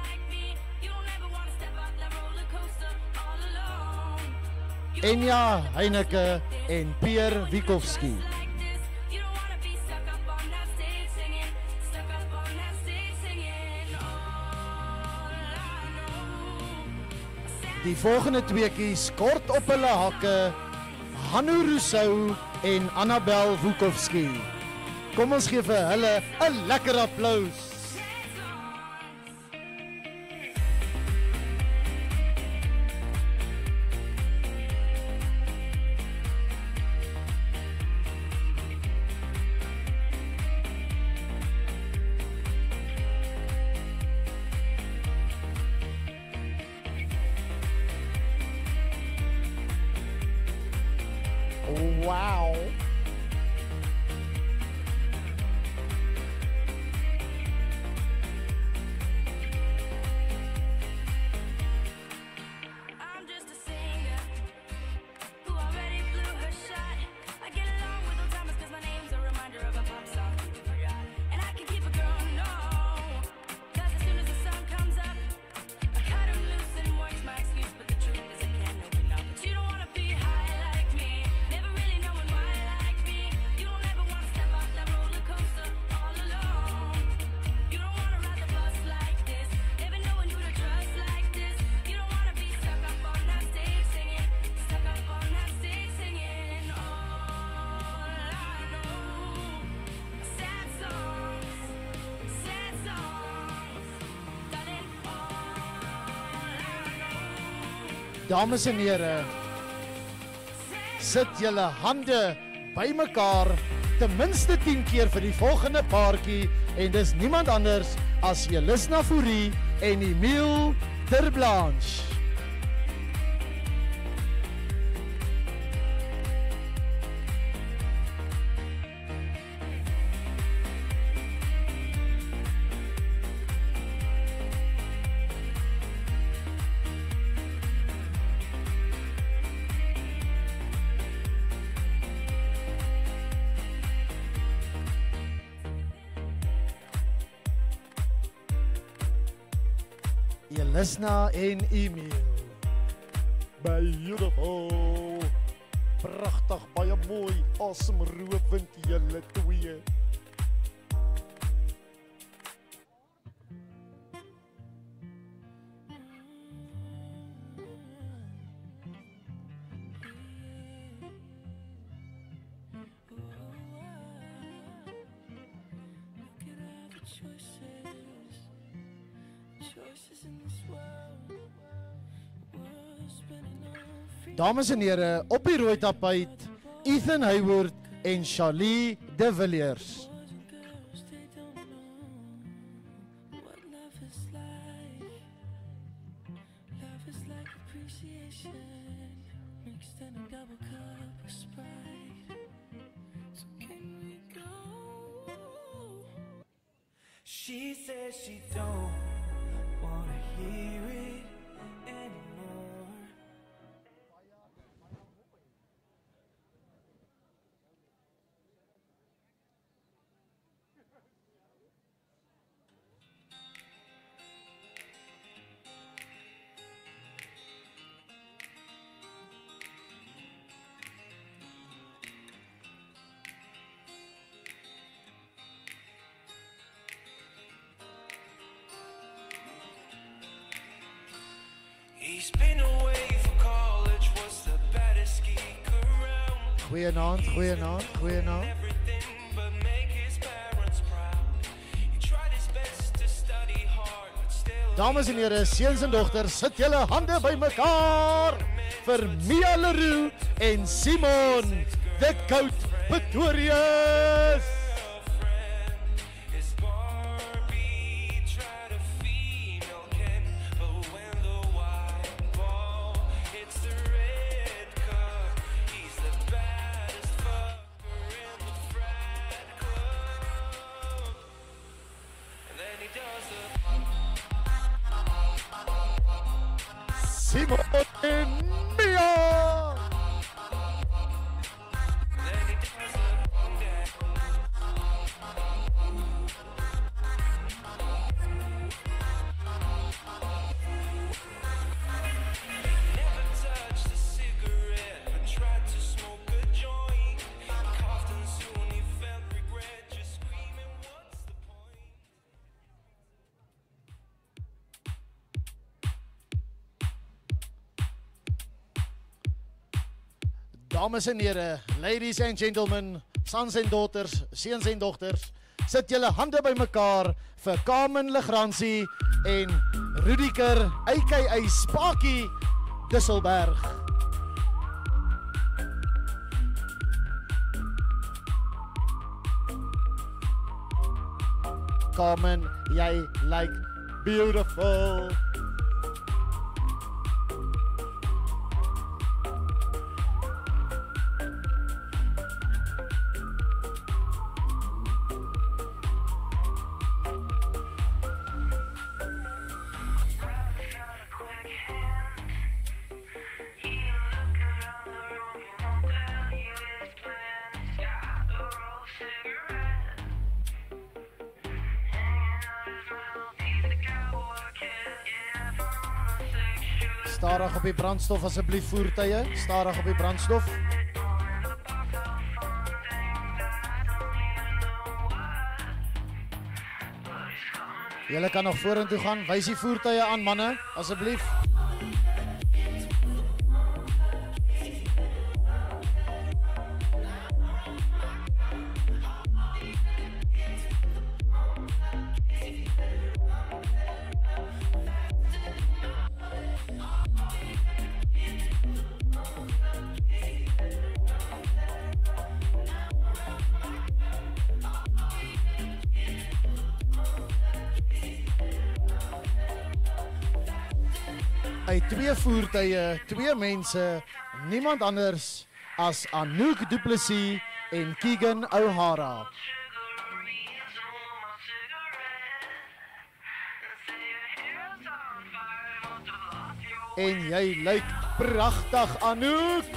Enja Heineke en Peer Wukowski. Die volgende tweekies kort op hulle hakke, Hanno Rousseau en Annabel Wukowski. Kom ons gee vir hulle 'n lekker applaus. Wow. I'm just a singer who already blew her shot. I get along with old timers 'cause my name's a reminder of a pop song people forgot. And I can keep a girl, no, 'cause as soon as the sun comes up, I cut him loose and work's my excuse. But the truth is I can't open up. But you don't wanna be high like me, never really knowing why like me. You don't ever wanna step off that roller coaster all alone. You don't wanna ride the bus like this, never knowing who to trust like this. You don't wanna be stuck up on that stage singing, stuck up on that stage singing. All I know, sad songs, darling. All I know. Dames en here, sit julle hande bymekaar ten minste 10 keer vir die volgende paartjie en dis niemand anders as Elisna Fourie en Emile Terblanche. Elisna en Emile. Beautiful. Pragtig, baie mooi, asemroopwind julle twee. Dames en here, op die rooi tapuit, Ethan Hayward en Charlie de Villiers. She says she don't wanna hear it anymore. He's been away for college, was the baddest geek around. Goeienaand, goeienaand, goeienaand. Everything but make his parents proud. He tried his best to study hard, but still. Dames en here, seuns en dogters, sit julle hande bymekaar vir Mia Leroux en Simon de Kout Pretorius. His Barbie tried a female Ken, but when the white ball hits the red cup, he's the baddest fucker in the frat club. And then he does Simon en Mia. then he does a bong dance. Never touched a cigarette, but tried to smoke a joint. Coughed and soon he felt regret, just screaming, what's the point? Dames en here, ladies and gentlemen, sons en daughters, seuns en dogters, sit julle hande bymekaar vir Carmen Legrandsie en Rudiker, aka Spakie Disselberg. Carmen, jy lyk beautiful. Stadig op die brandstof asseblief voertuie, stadig op die brandstof. Julle kan nog vorentoe gaan, wys die voertuie aan manne, asseblief. Uit twee voertuie, twee mense, niemand anders as Anouk Du Plessis en Keegan O'Hara. En jy lyk pragtig, Anouk!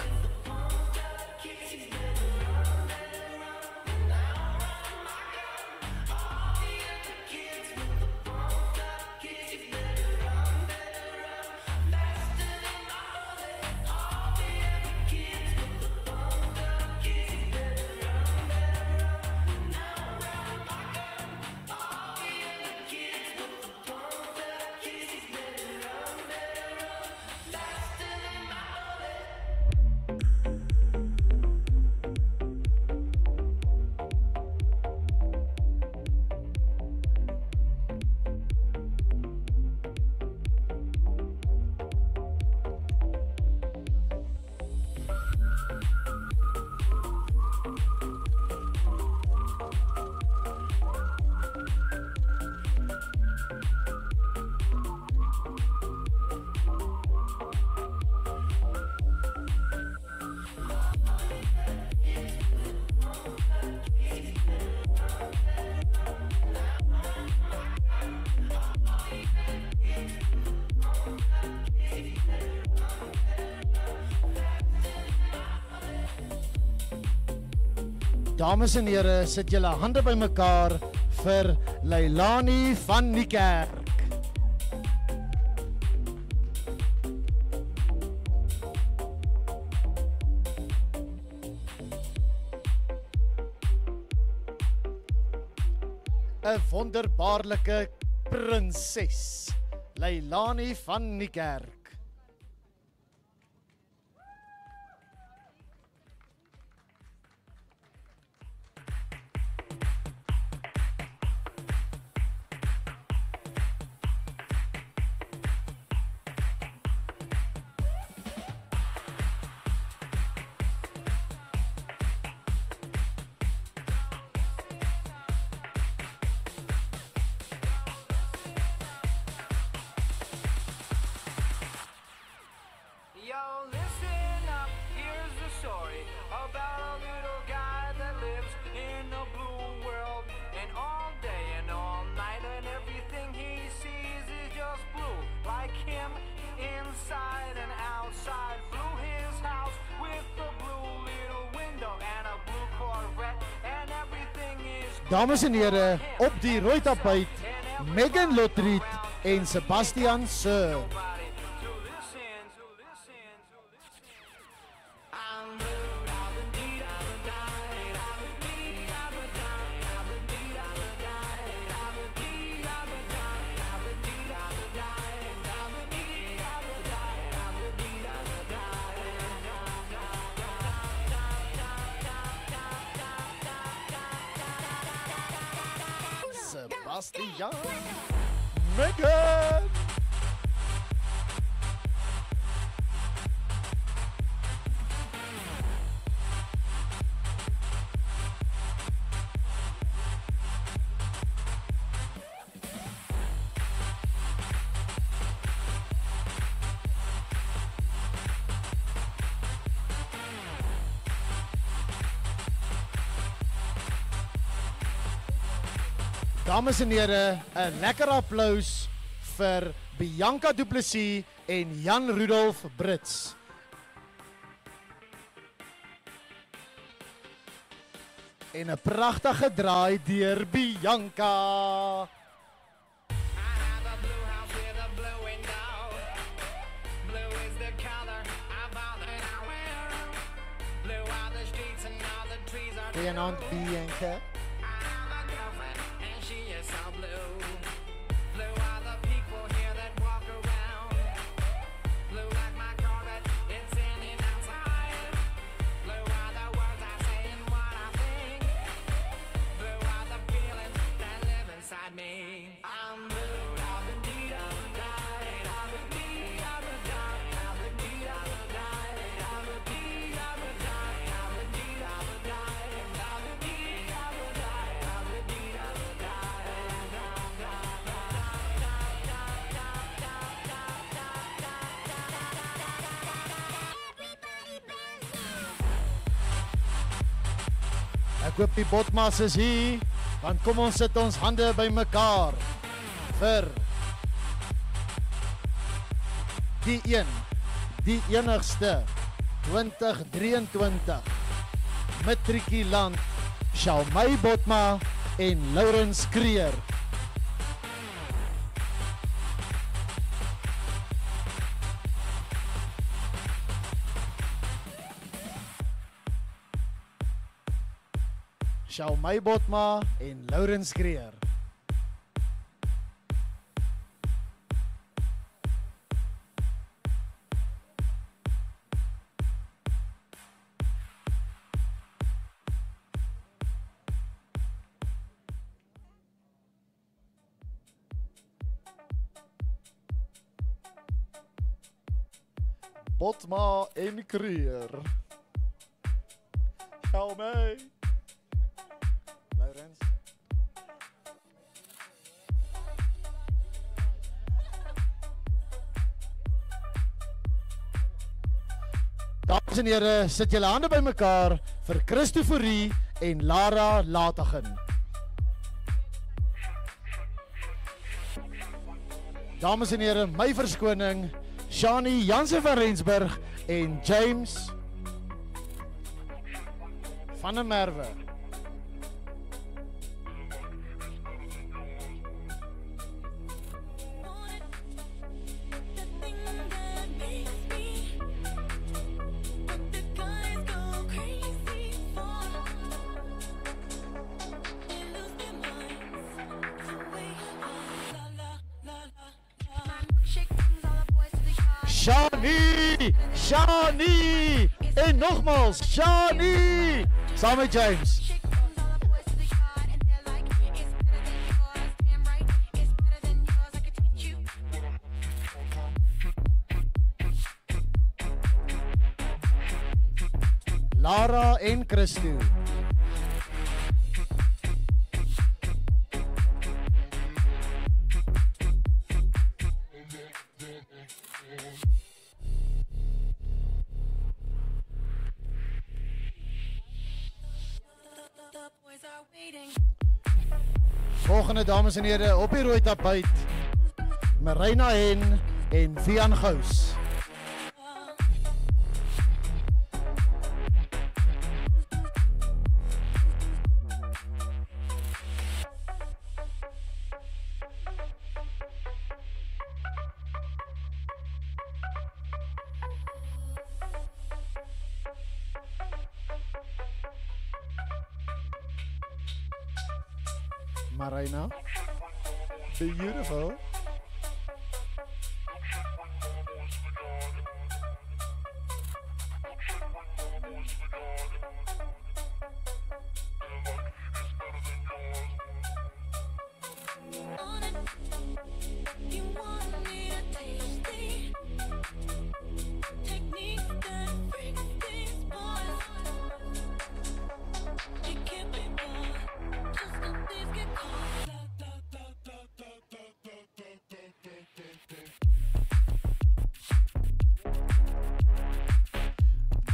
Dames en here, sit julle hande bymekaar vir Leilani van Niekerk. Een wonderbaarlike prinses, Leilani van Niekerk. Dames en here, op die rooi tapuit, Megan Lotriet en Sebastian Sir. Bastian. Megan. Dames en here, 'n lekker applaus vir Bianca Du Plessis en Jan Rudolf Brits. En 'n pragtige draai deur Bianca. Goeienaand Bianca. Ek hoop die botmas is hier, want kom ons sit ons hande by mekaar vir die een, die enigste 2023 matrikulant Shalmay Botma en Laurens Kreer. Shalmay Botma en Laurens Kreer. Botma en Kreer. Shalmay. Laurens. Dames en here, sit julle hande by mekaar vir Christoforie en Lara Latagen. Dames en here, my verskoning, Shani Jansen van Rensburg en James van der Merwe. Shani! En nogmaals, Shani! Saam met James. Lara en Christo. Volgende dames en here op die rooi tapuit, Marina Hen en Vian Gous. Marina, beautiful.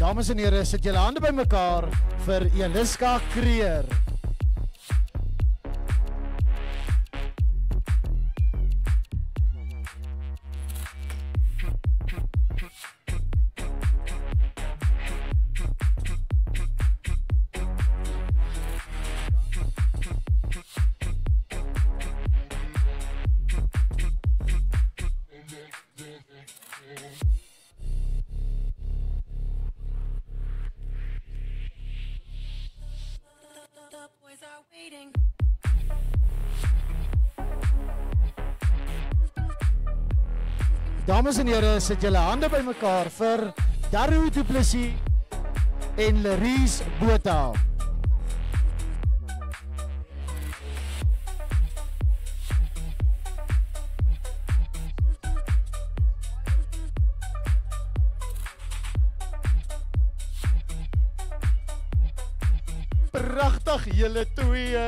Dames en here, sit julle hande bymekaar vir Eliska Kreer. The boys are waiting. Dames en here, sit julle hande bymekaar vir Daru Du Plessis en Larice Botha. Pragtig julle twee.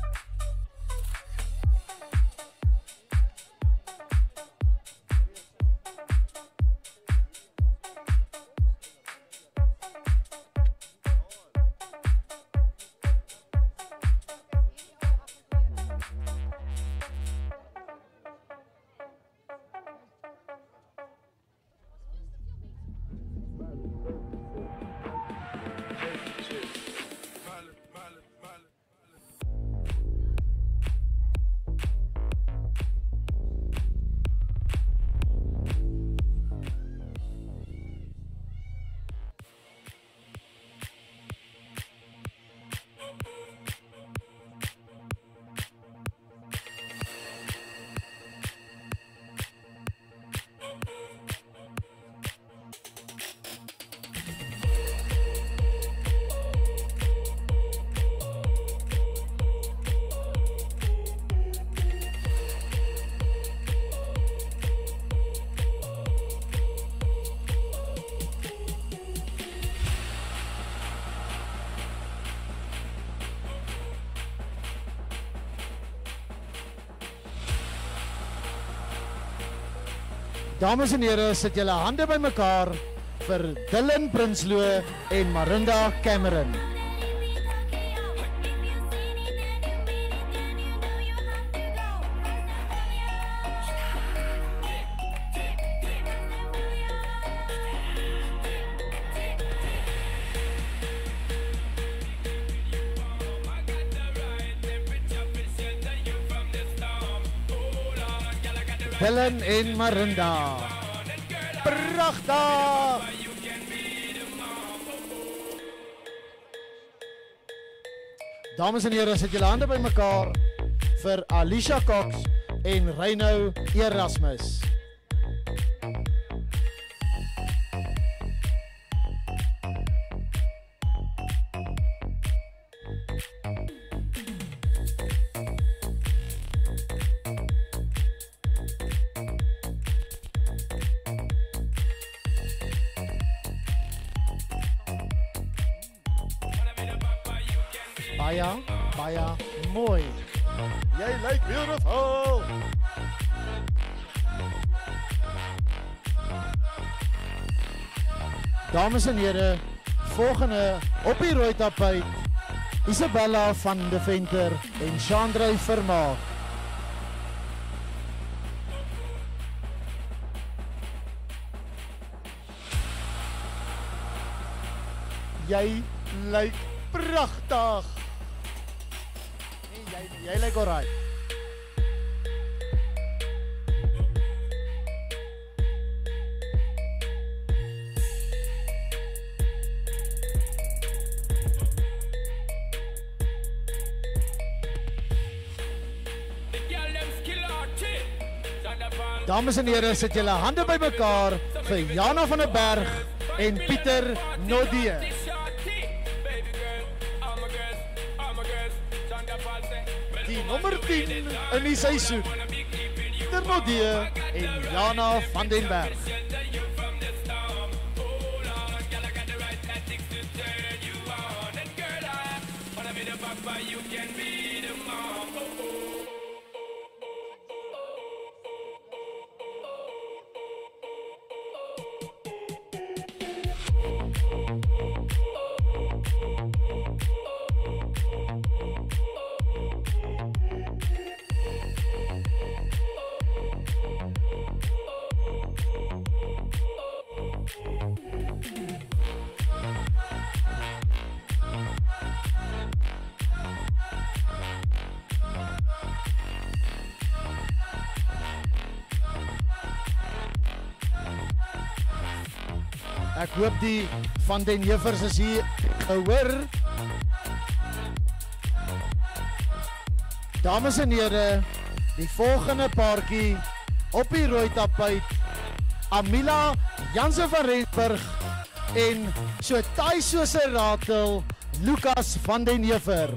Dames en here, sit julle hande bymekaar vir Dylan Prinsloo en Marinda Cameron. Helen en Marinda. Pragtig! Dames en here, sit julle hande bymekaar vir Alicia Cox en Reino Erasmus. Baie mooi. Jy lyk beautiful. Dames en here, volgende op die rooi tapijt, Isabella van de Venter en Chandra Vermaak. Jy lyk pragtig. Jy lyk alright. Dames en here, sit julle hande bymekaar vir Jana van der Berg en Pieter Nodie. Die nommer 10 in die seisoen, Pieter Nodie en Jana van den Berg. Ek hoop die van den Jeffers is hier gehoor. Dames en here, die volgende paartjie op die rooi tapuit, Amila Jansen van Rensburg en so taai soos 'n ratel, Lucas van den Heever.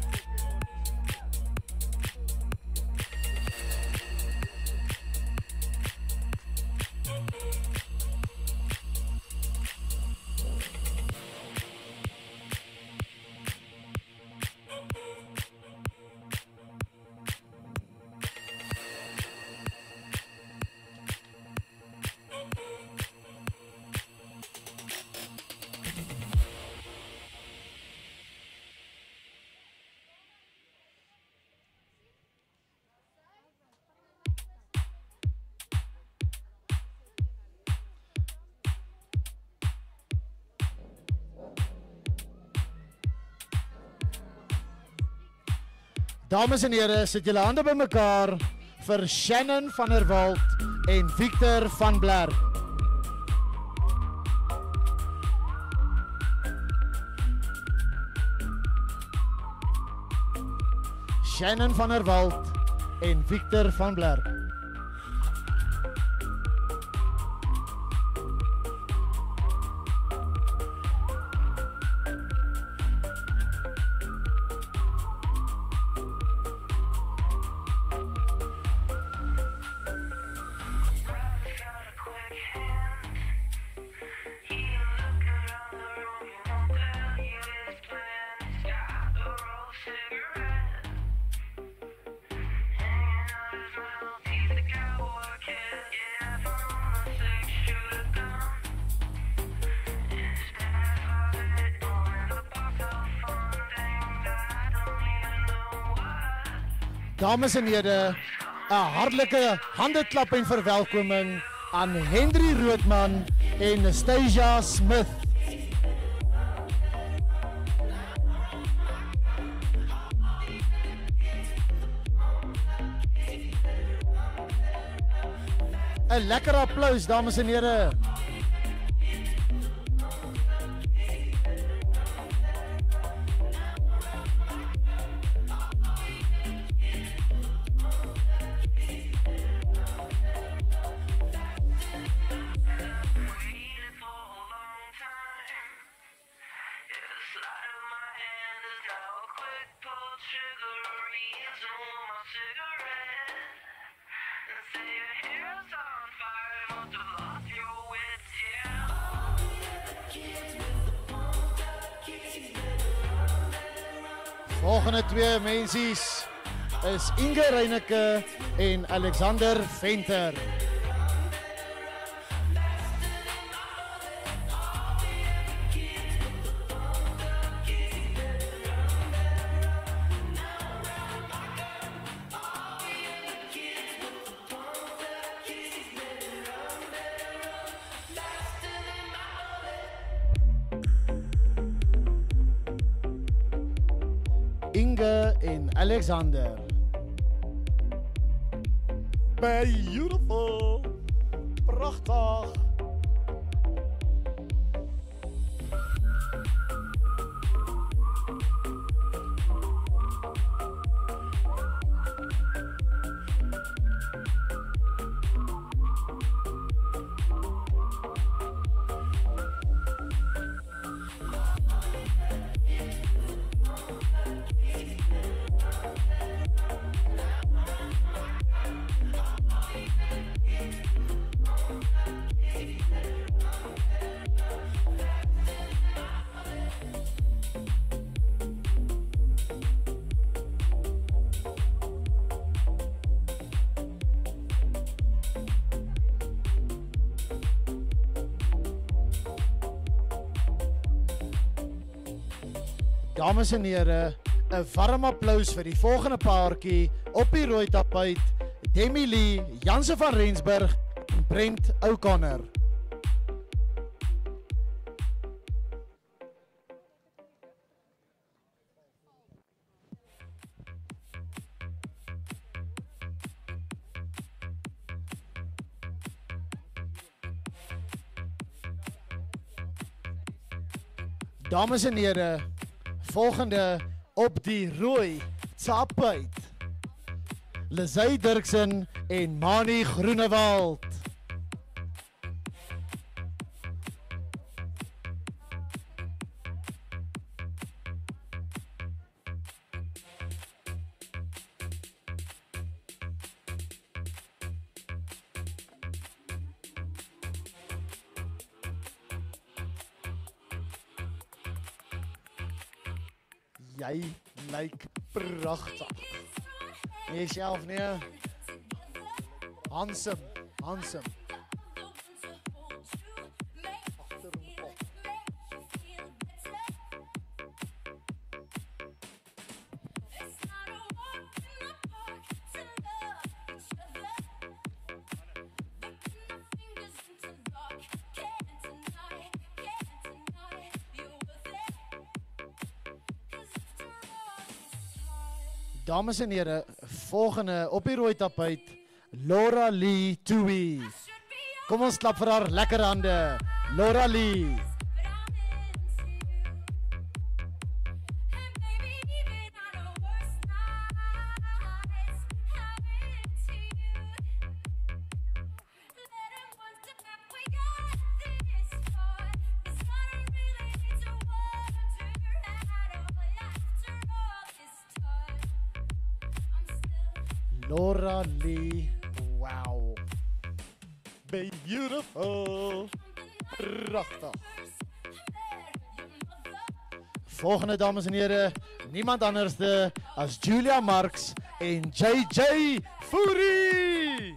Dames en here, sit julle hande bymekaar vir Shannon van der Walt en Victor van Blerk. Shannon van der Walt en Victor van Blerk. Dames en here, 'n hartlike handeklap en verwelkoming aan Henry Roodman en Stasia Smith. Een lekker applaus, dames en here. Volgende twee mensies is Inge Reineke en Alexander Venter. Inge en Alexander. Beautiful. Prachtig. Dames en here, 'n warm applaus vir die volgende paartjie op die rooi tapuit, Demi Lee Jansen van Rensburg en Brent O'Connor. Dames en here, volgende op die rooi tapijt. Lizzie Dirksen en Mani Groenewald. Jy lyk pragtig. Nee, self nee. Handsome, handsome. Dames en here, volgende op die rooi tapijt, Laura Lee Tui. Kom ons klap vir haar lekker hande. Laura Lee. Laura Lee, wow. Beautiful. Prachtig. Volgende dames en here, niemand anders as Julia Marks en JJ Fourie.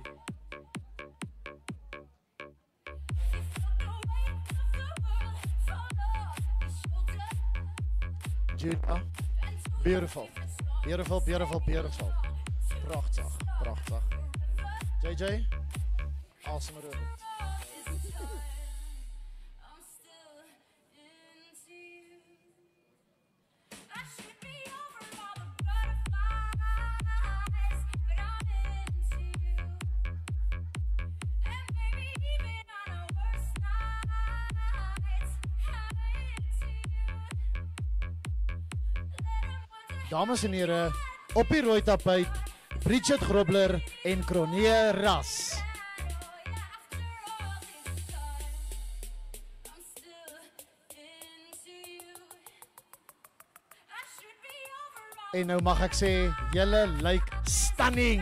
Julia, beautiful. Beautiful, beautiful, beautiful. Prachtig, prachtig. JJ, awesome robot. Dames en here, op die rooi tapijt, Bridget Grobler en Cronee Ras. En nou mag ek sê, julle lyk stunning.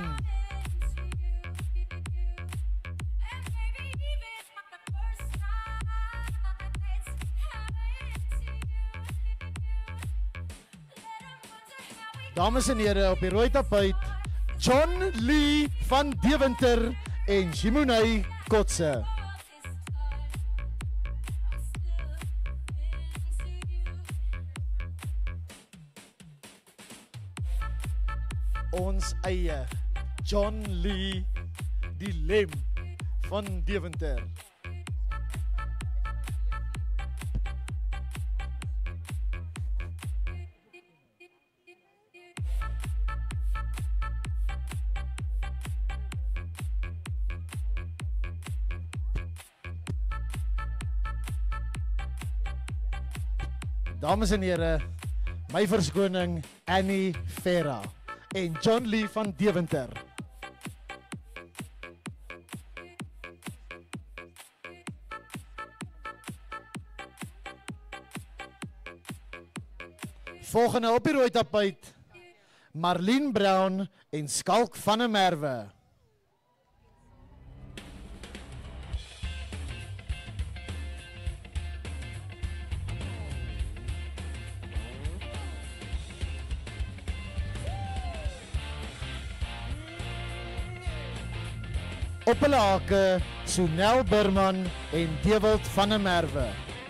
Dames en here, op die rooi tapijt, John Lee van Deventer en Jimunei Kotse. Ons eie John Lee, die lem van Deventer. Dames en here, my verskoning Annie Ferra en John Lee van Deventer. Volgende op die rooi tapijt, Marlene Brown en Skalk van der Merwe. Op hulle hake, Sonel Burman en Dewald van der Merwe.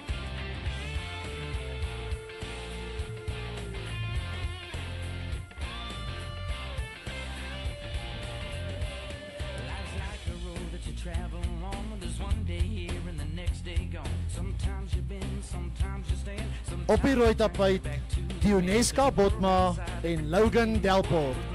Op die rooi tapijt, Dioneska Botma en Logan Delport.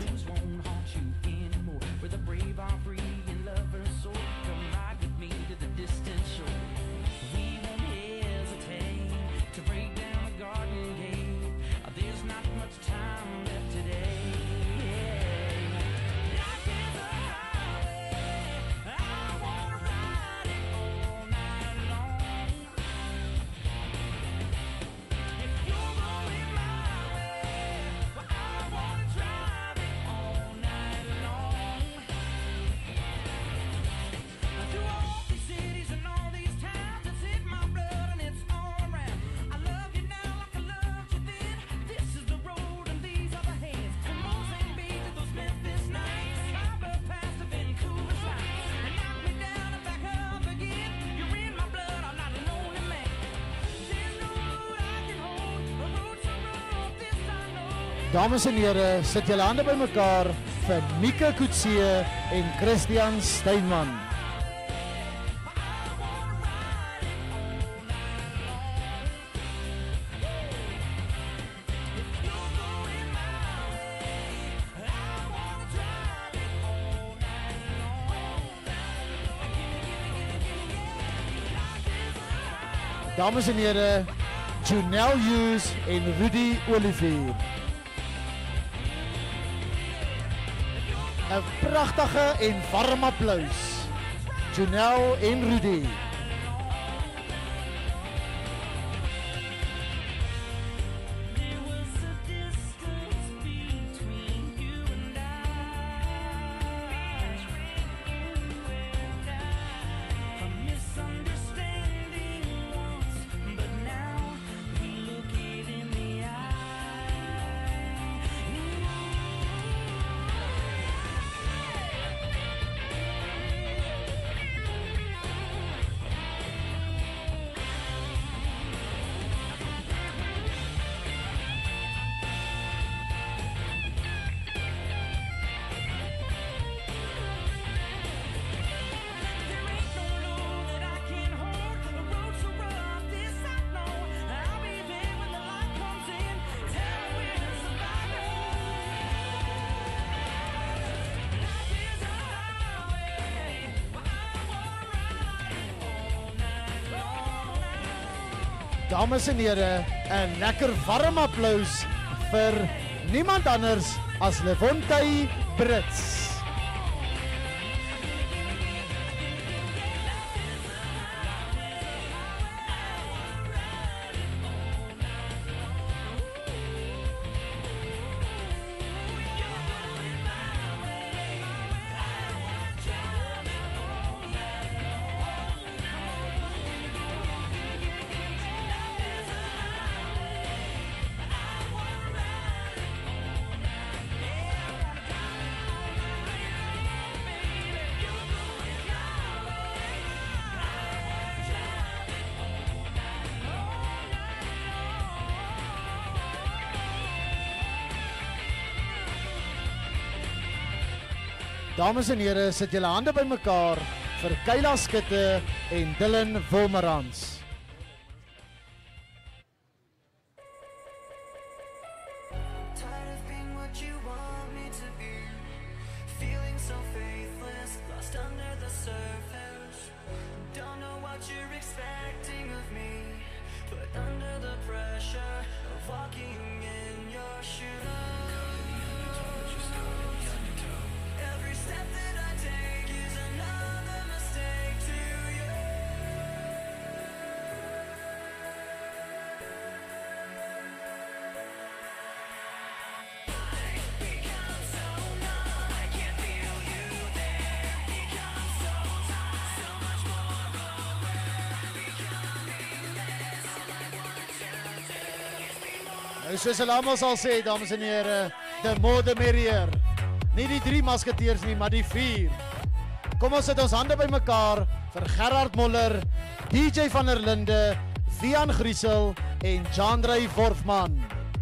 Dames en here, sit julle hande bymekaar vir Mieke Coetzee en Christian Steinman. Dames en here, Janelle Hughes en Rudy Olivier. 'n pragtige en warm applaus. Janelle en Rudy. Dames en here, 'n lekker warm applaus vir niemand anders as Levonte Brits. Dames en here, sit julle hande bymekaar vir Kayla Skutte en Dylan Wilmerans. Tired of being what you want me to be, feeling so faithless, lost under the surface. Don't know what you're expecting of me, but under the pressure of walking in your shoes. Every step that I take is another mistake to you. Nou soos hulle almal sal sê, dames en here, the more the merrier. Nie die 3 masketeers nie, maar die 4. Kom ons sit ons hande bymekaar vir Gerard Moller, DJ van der Linde, Vian Griesel en Jandrey Worfman.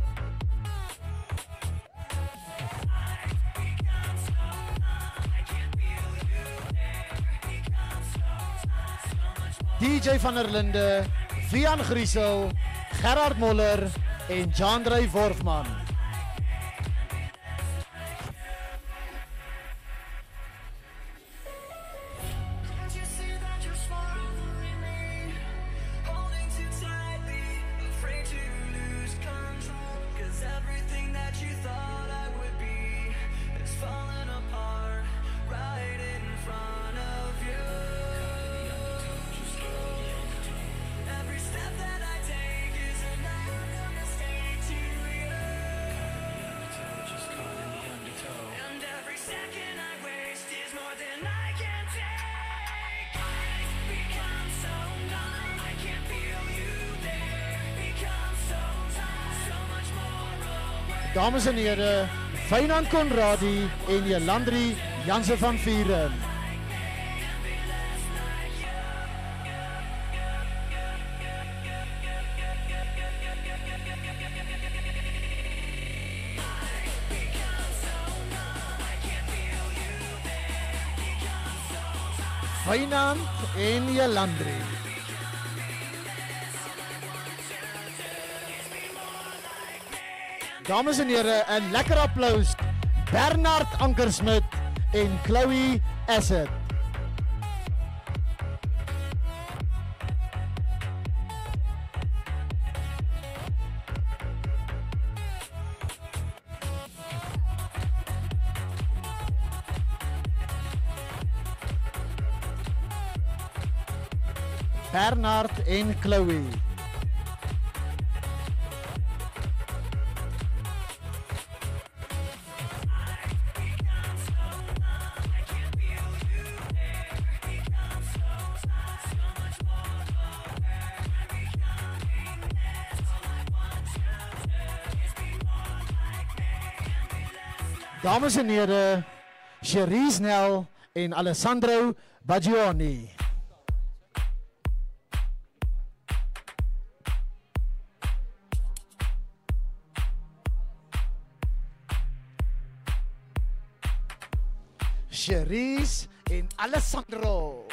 DJ van der Linde, Vian Griesel, Gerard Moller en Jandrey Worfman. Can't you see that you're swallowing me? Holding too tightly, afraid to lose control. 'Cause everything that you thought I would be is falling apart right in front of you. Every step that I take is another mistake to you. And every second I waste is more than I can take. I've become so numb, I can't feel you there. Become so tired, so much more away. Dames en here, Fynand Conradie en Jelandri Janse van Vuren. I Wynand en Jelandri. Dames en heren, een lekker applaus. Bernard Ankersmit en Chloe Asset. Bernard en Chloe. Dames en heren, Cherise Nel en Alessandro Baggioni. Cherise en Alessandro.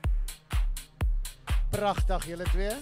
Prachtig, julle twee.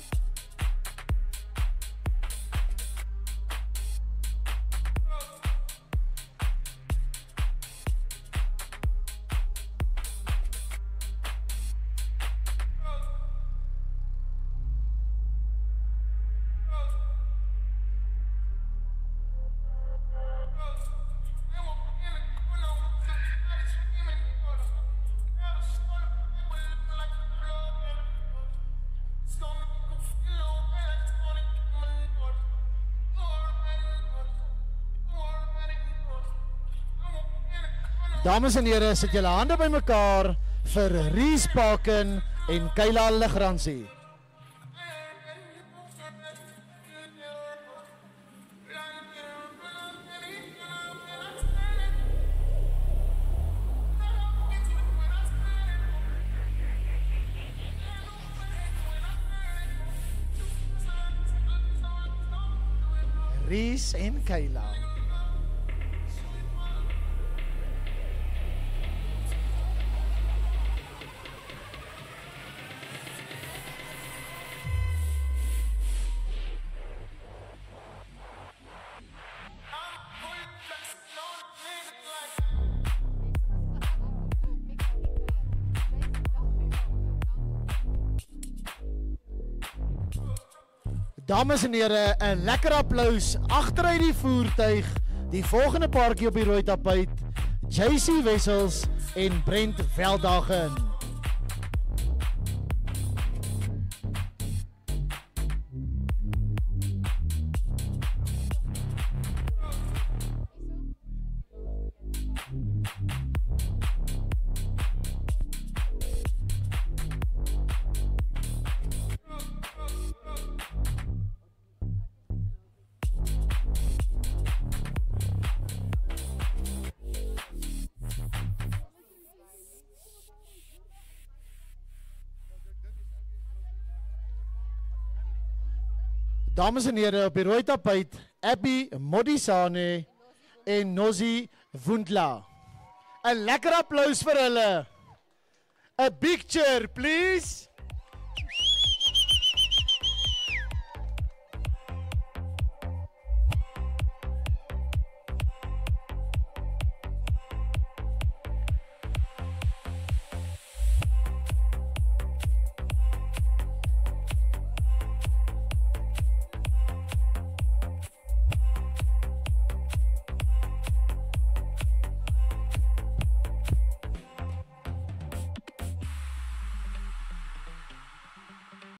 Dames en heren, sit julle hande by mekaar vir Ries Paken en Kayla Legrandsie. Ries en Kayla. Dames en heren, een lekker applaus achteruit die voertuig. Die volgende paartjie op die rooi tapuit, JC Wessels en Brent Veldagen. Dames en heren, op die rooi tapuit, Abby Modisane en Nozi Wundla. Een lekker applaus vir hulle. A big cheer, please.